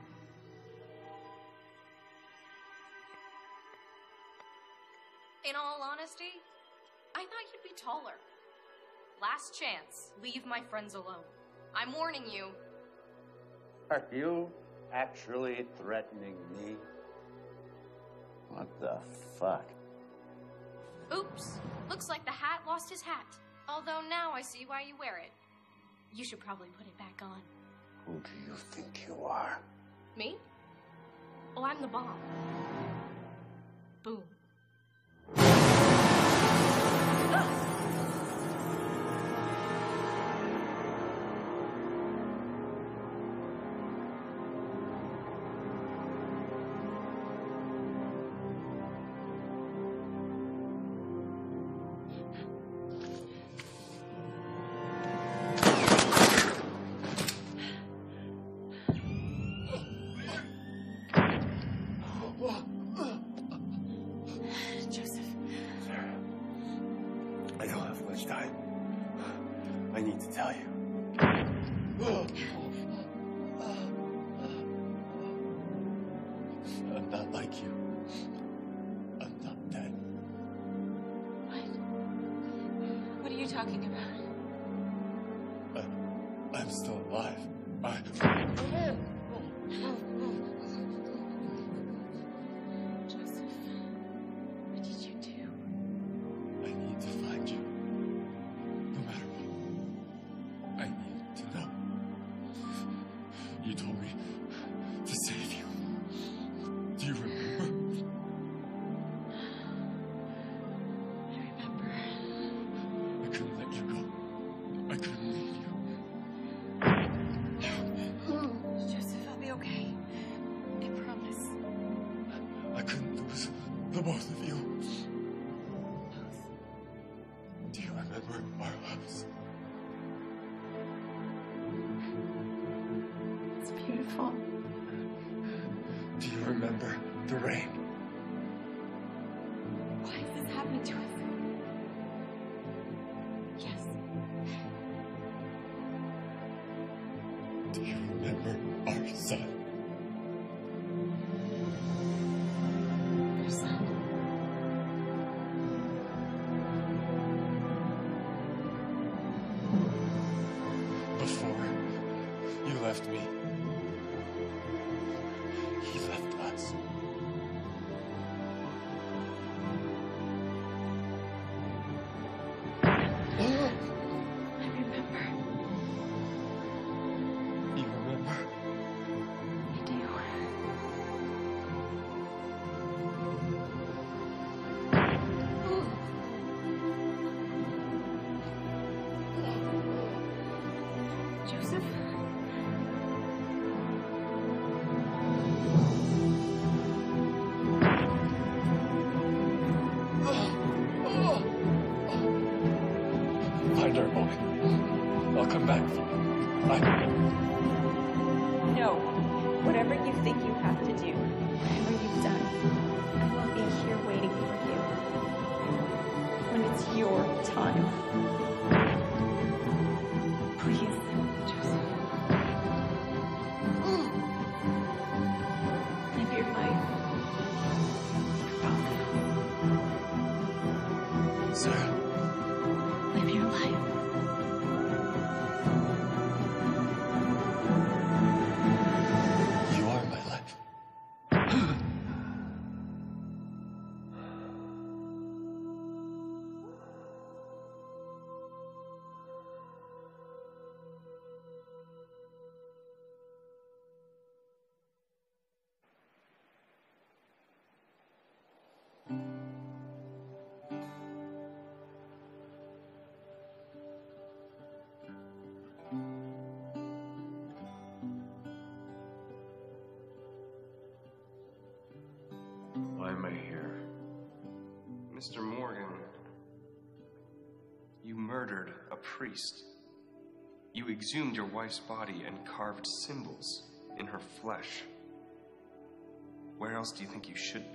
In all honesty, I thought you'd be taller. Last chance, leave my friends alone. I'm warning you. Are you actually threatening me? What the fuck? Oops. Looks like the Hat lost his hat. Although now I see why you wear it. You should probably put it back on. Who do you think you are? Me? Oh, I'm the bomb. Boom. I need to tell you. I'm not like you. I'm not dead. What are you talking about? I'm still alive. Joseph, what did you do? I need to find you. No matter what. I need to know. You told me to save you. Do you remember? I remember. I couldn't let you go. I couldn't leave you. Joseph, I'll be okay. I promise. I couldn't lose the both of you. Do you remember our house? It's beautiful. Do you remember the rain? Why is this happening to us? Yes. Do you remember our son? Your son. Before you left me, he left us. I remember. You remember? I do. Joseph. Find our boy. I'll come back for you. No. Whatever you think you have to do, whatever you've done, I will be here waiting for you. When it's your time. Please, Joseph. Live your life. Sarah. Live your life. You are my life. Why am I here? Mr. Morgan, you murdered a priest. You exhumed your wife's body and carved symbols in her flesh. Where else do you think you should be?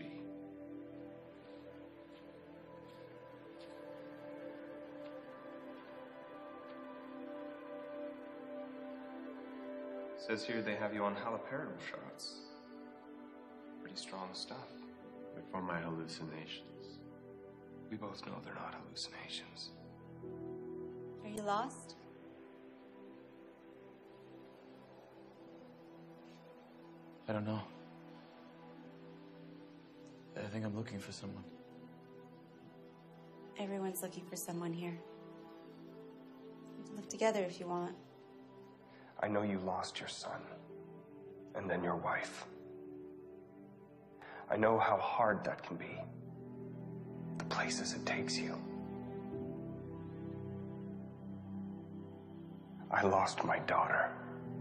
Says here they have you on haloperidol shots. Pretty strong stuff. They're for my hallucinations. We both know they're not hallucinations. Are you lost? I don't know. I think I'm looking for someone. Everyone's looking for someone here. We can look together if you want. I know you lost your son, and then your wife. I know how hard that can be. The places it takes you. I lost my daughter.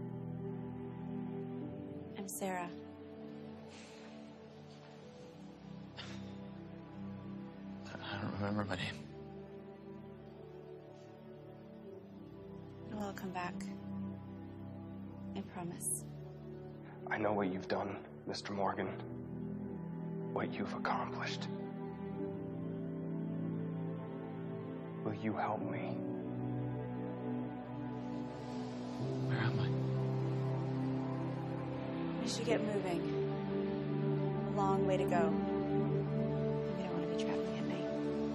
I'm Sarah. I don't remember my name. It'll all come back. I promise. I know what you've done, Mr. Morgan. What you've accomplished. Will you help me? Where am I? We should get moving. A long way to go. We don't want to be traveling at night.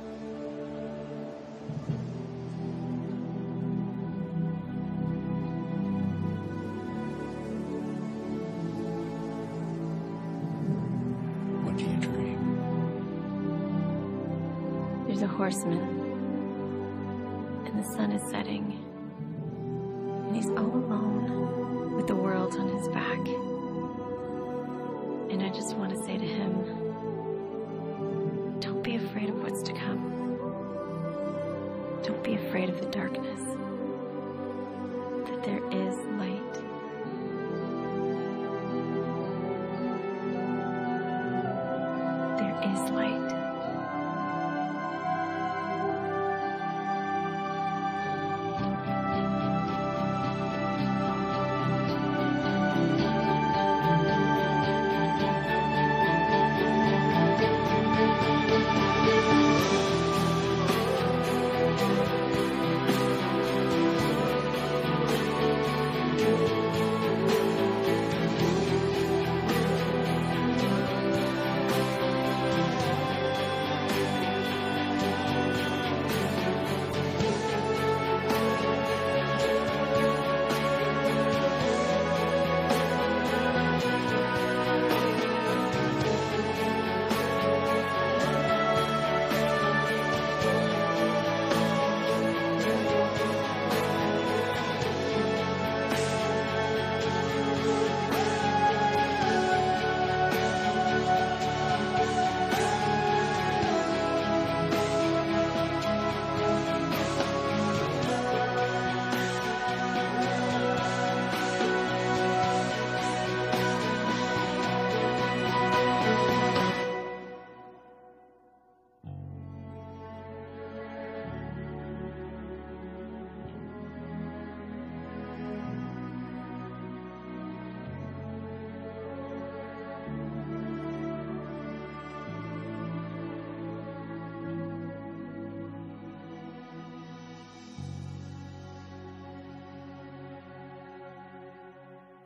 What do you dream? There's a horseman. And the sun is setting. And he's all alone with the world on his back. And I just want to say to him, don't be afraid of what's to come. Don't be afraid of the darkness. That there is light. There is light.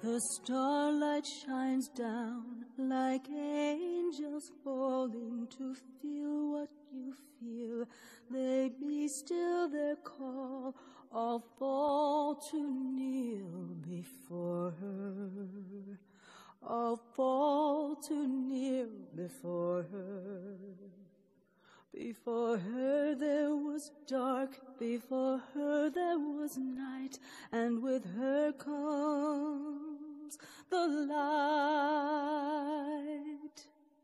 The starlight shines down like angels falling to feel what you feel. They be still their call, all fall to kneel before her. All fall to kneel before her. Before her there was dark, before her there was night, and with her comes the light.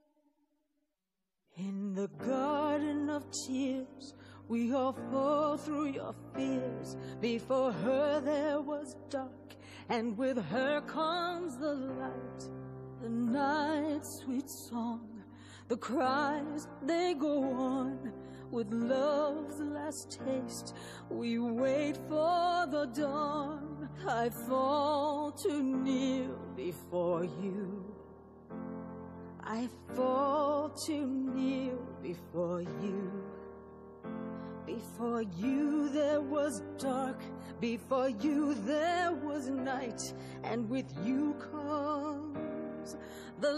In the garden of tears, we all fall through your fears. Before her there was dark, and with her comes the light. The night's sweet song, the cries, they go on. With love's last taste, we wait for the dawn. I fall to kneel before you. I fall to kneel before you. Before you there was dark, before you there was night, and with you comes the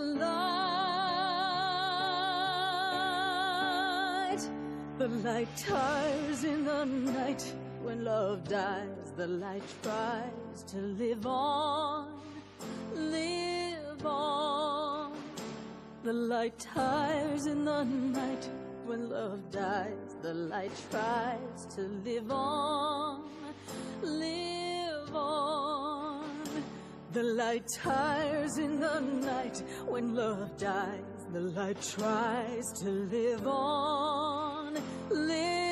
light. The light tires in the night. When love dies, the light tries to live on, live on. The light tires in the night. When love dies, the light tries to live on, live on. The light tires in the night. When love dies, the light tries to live on, live on.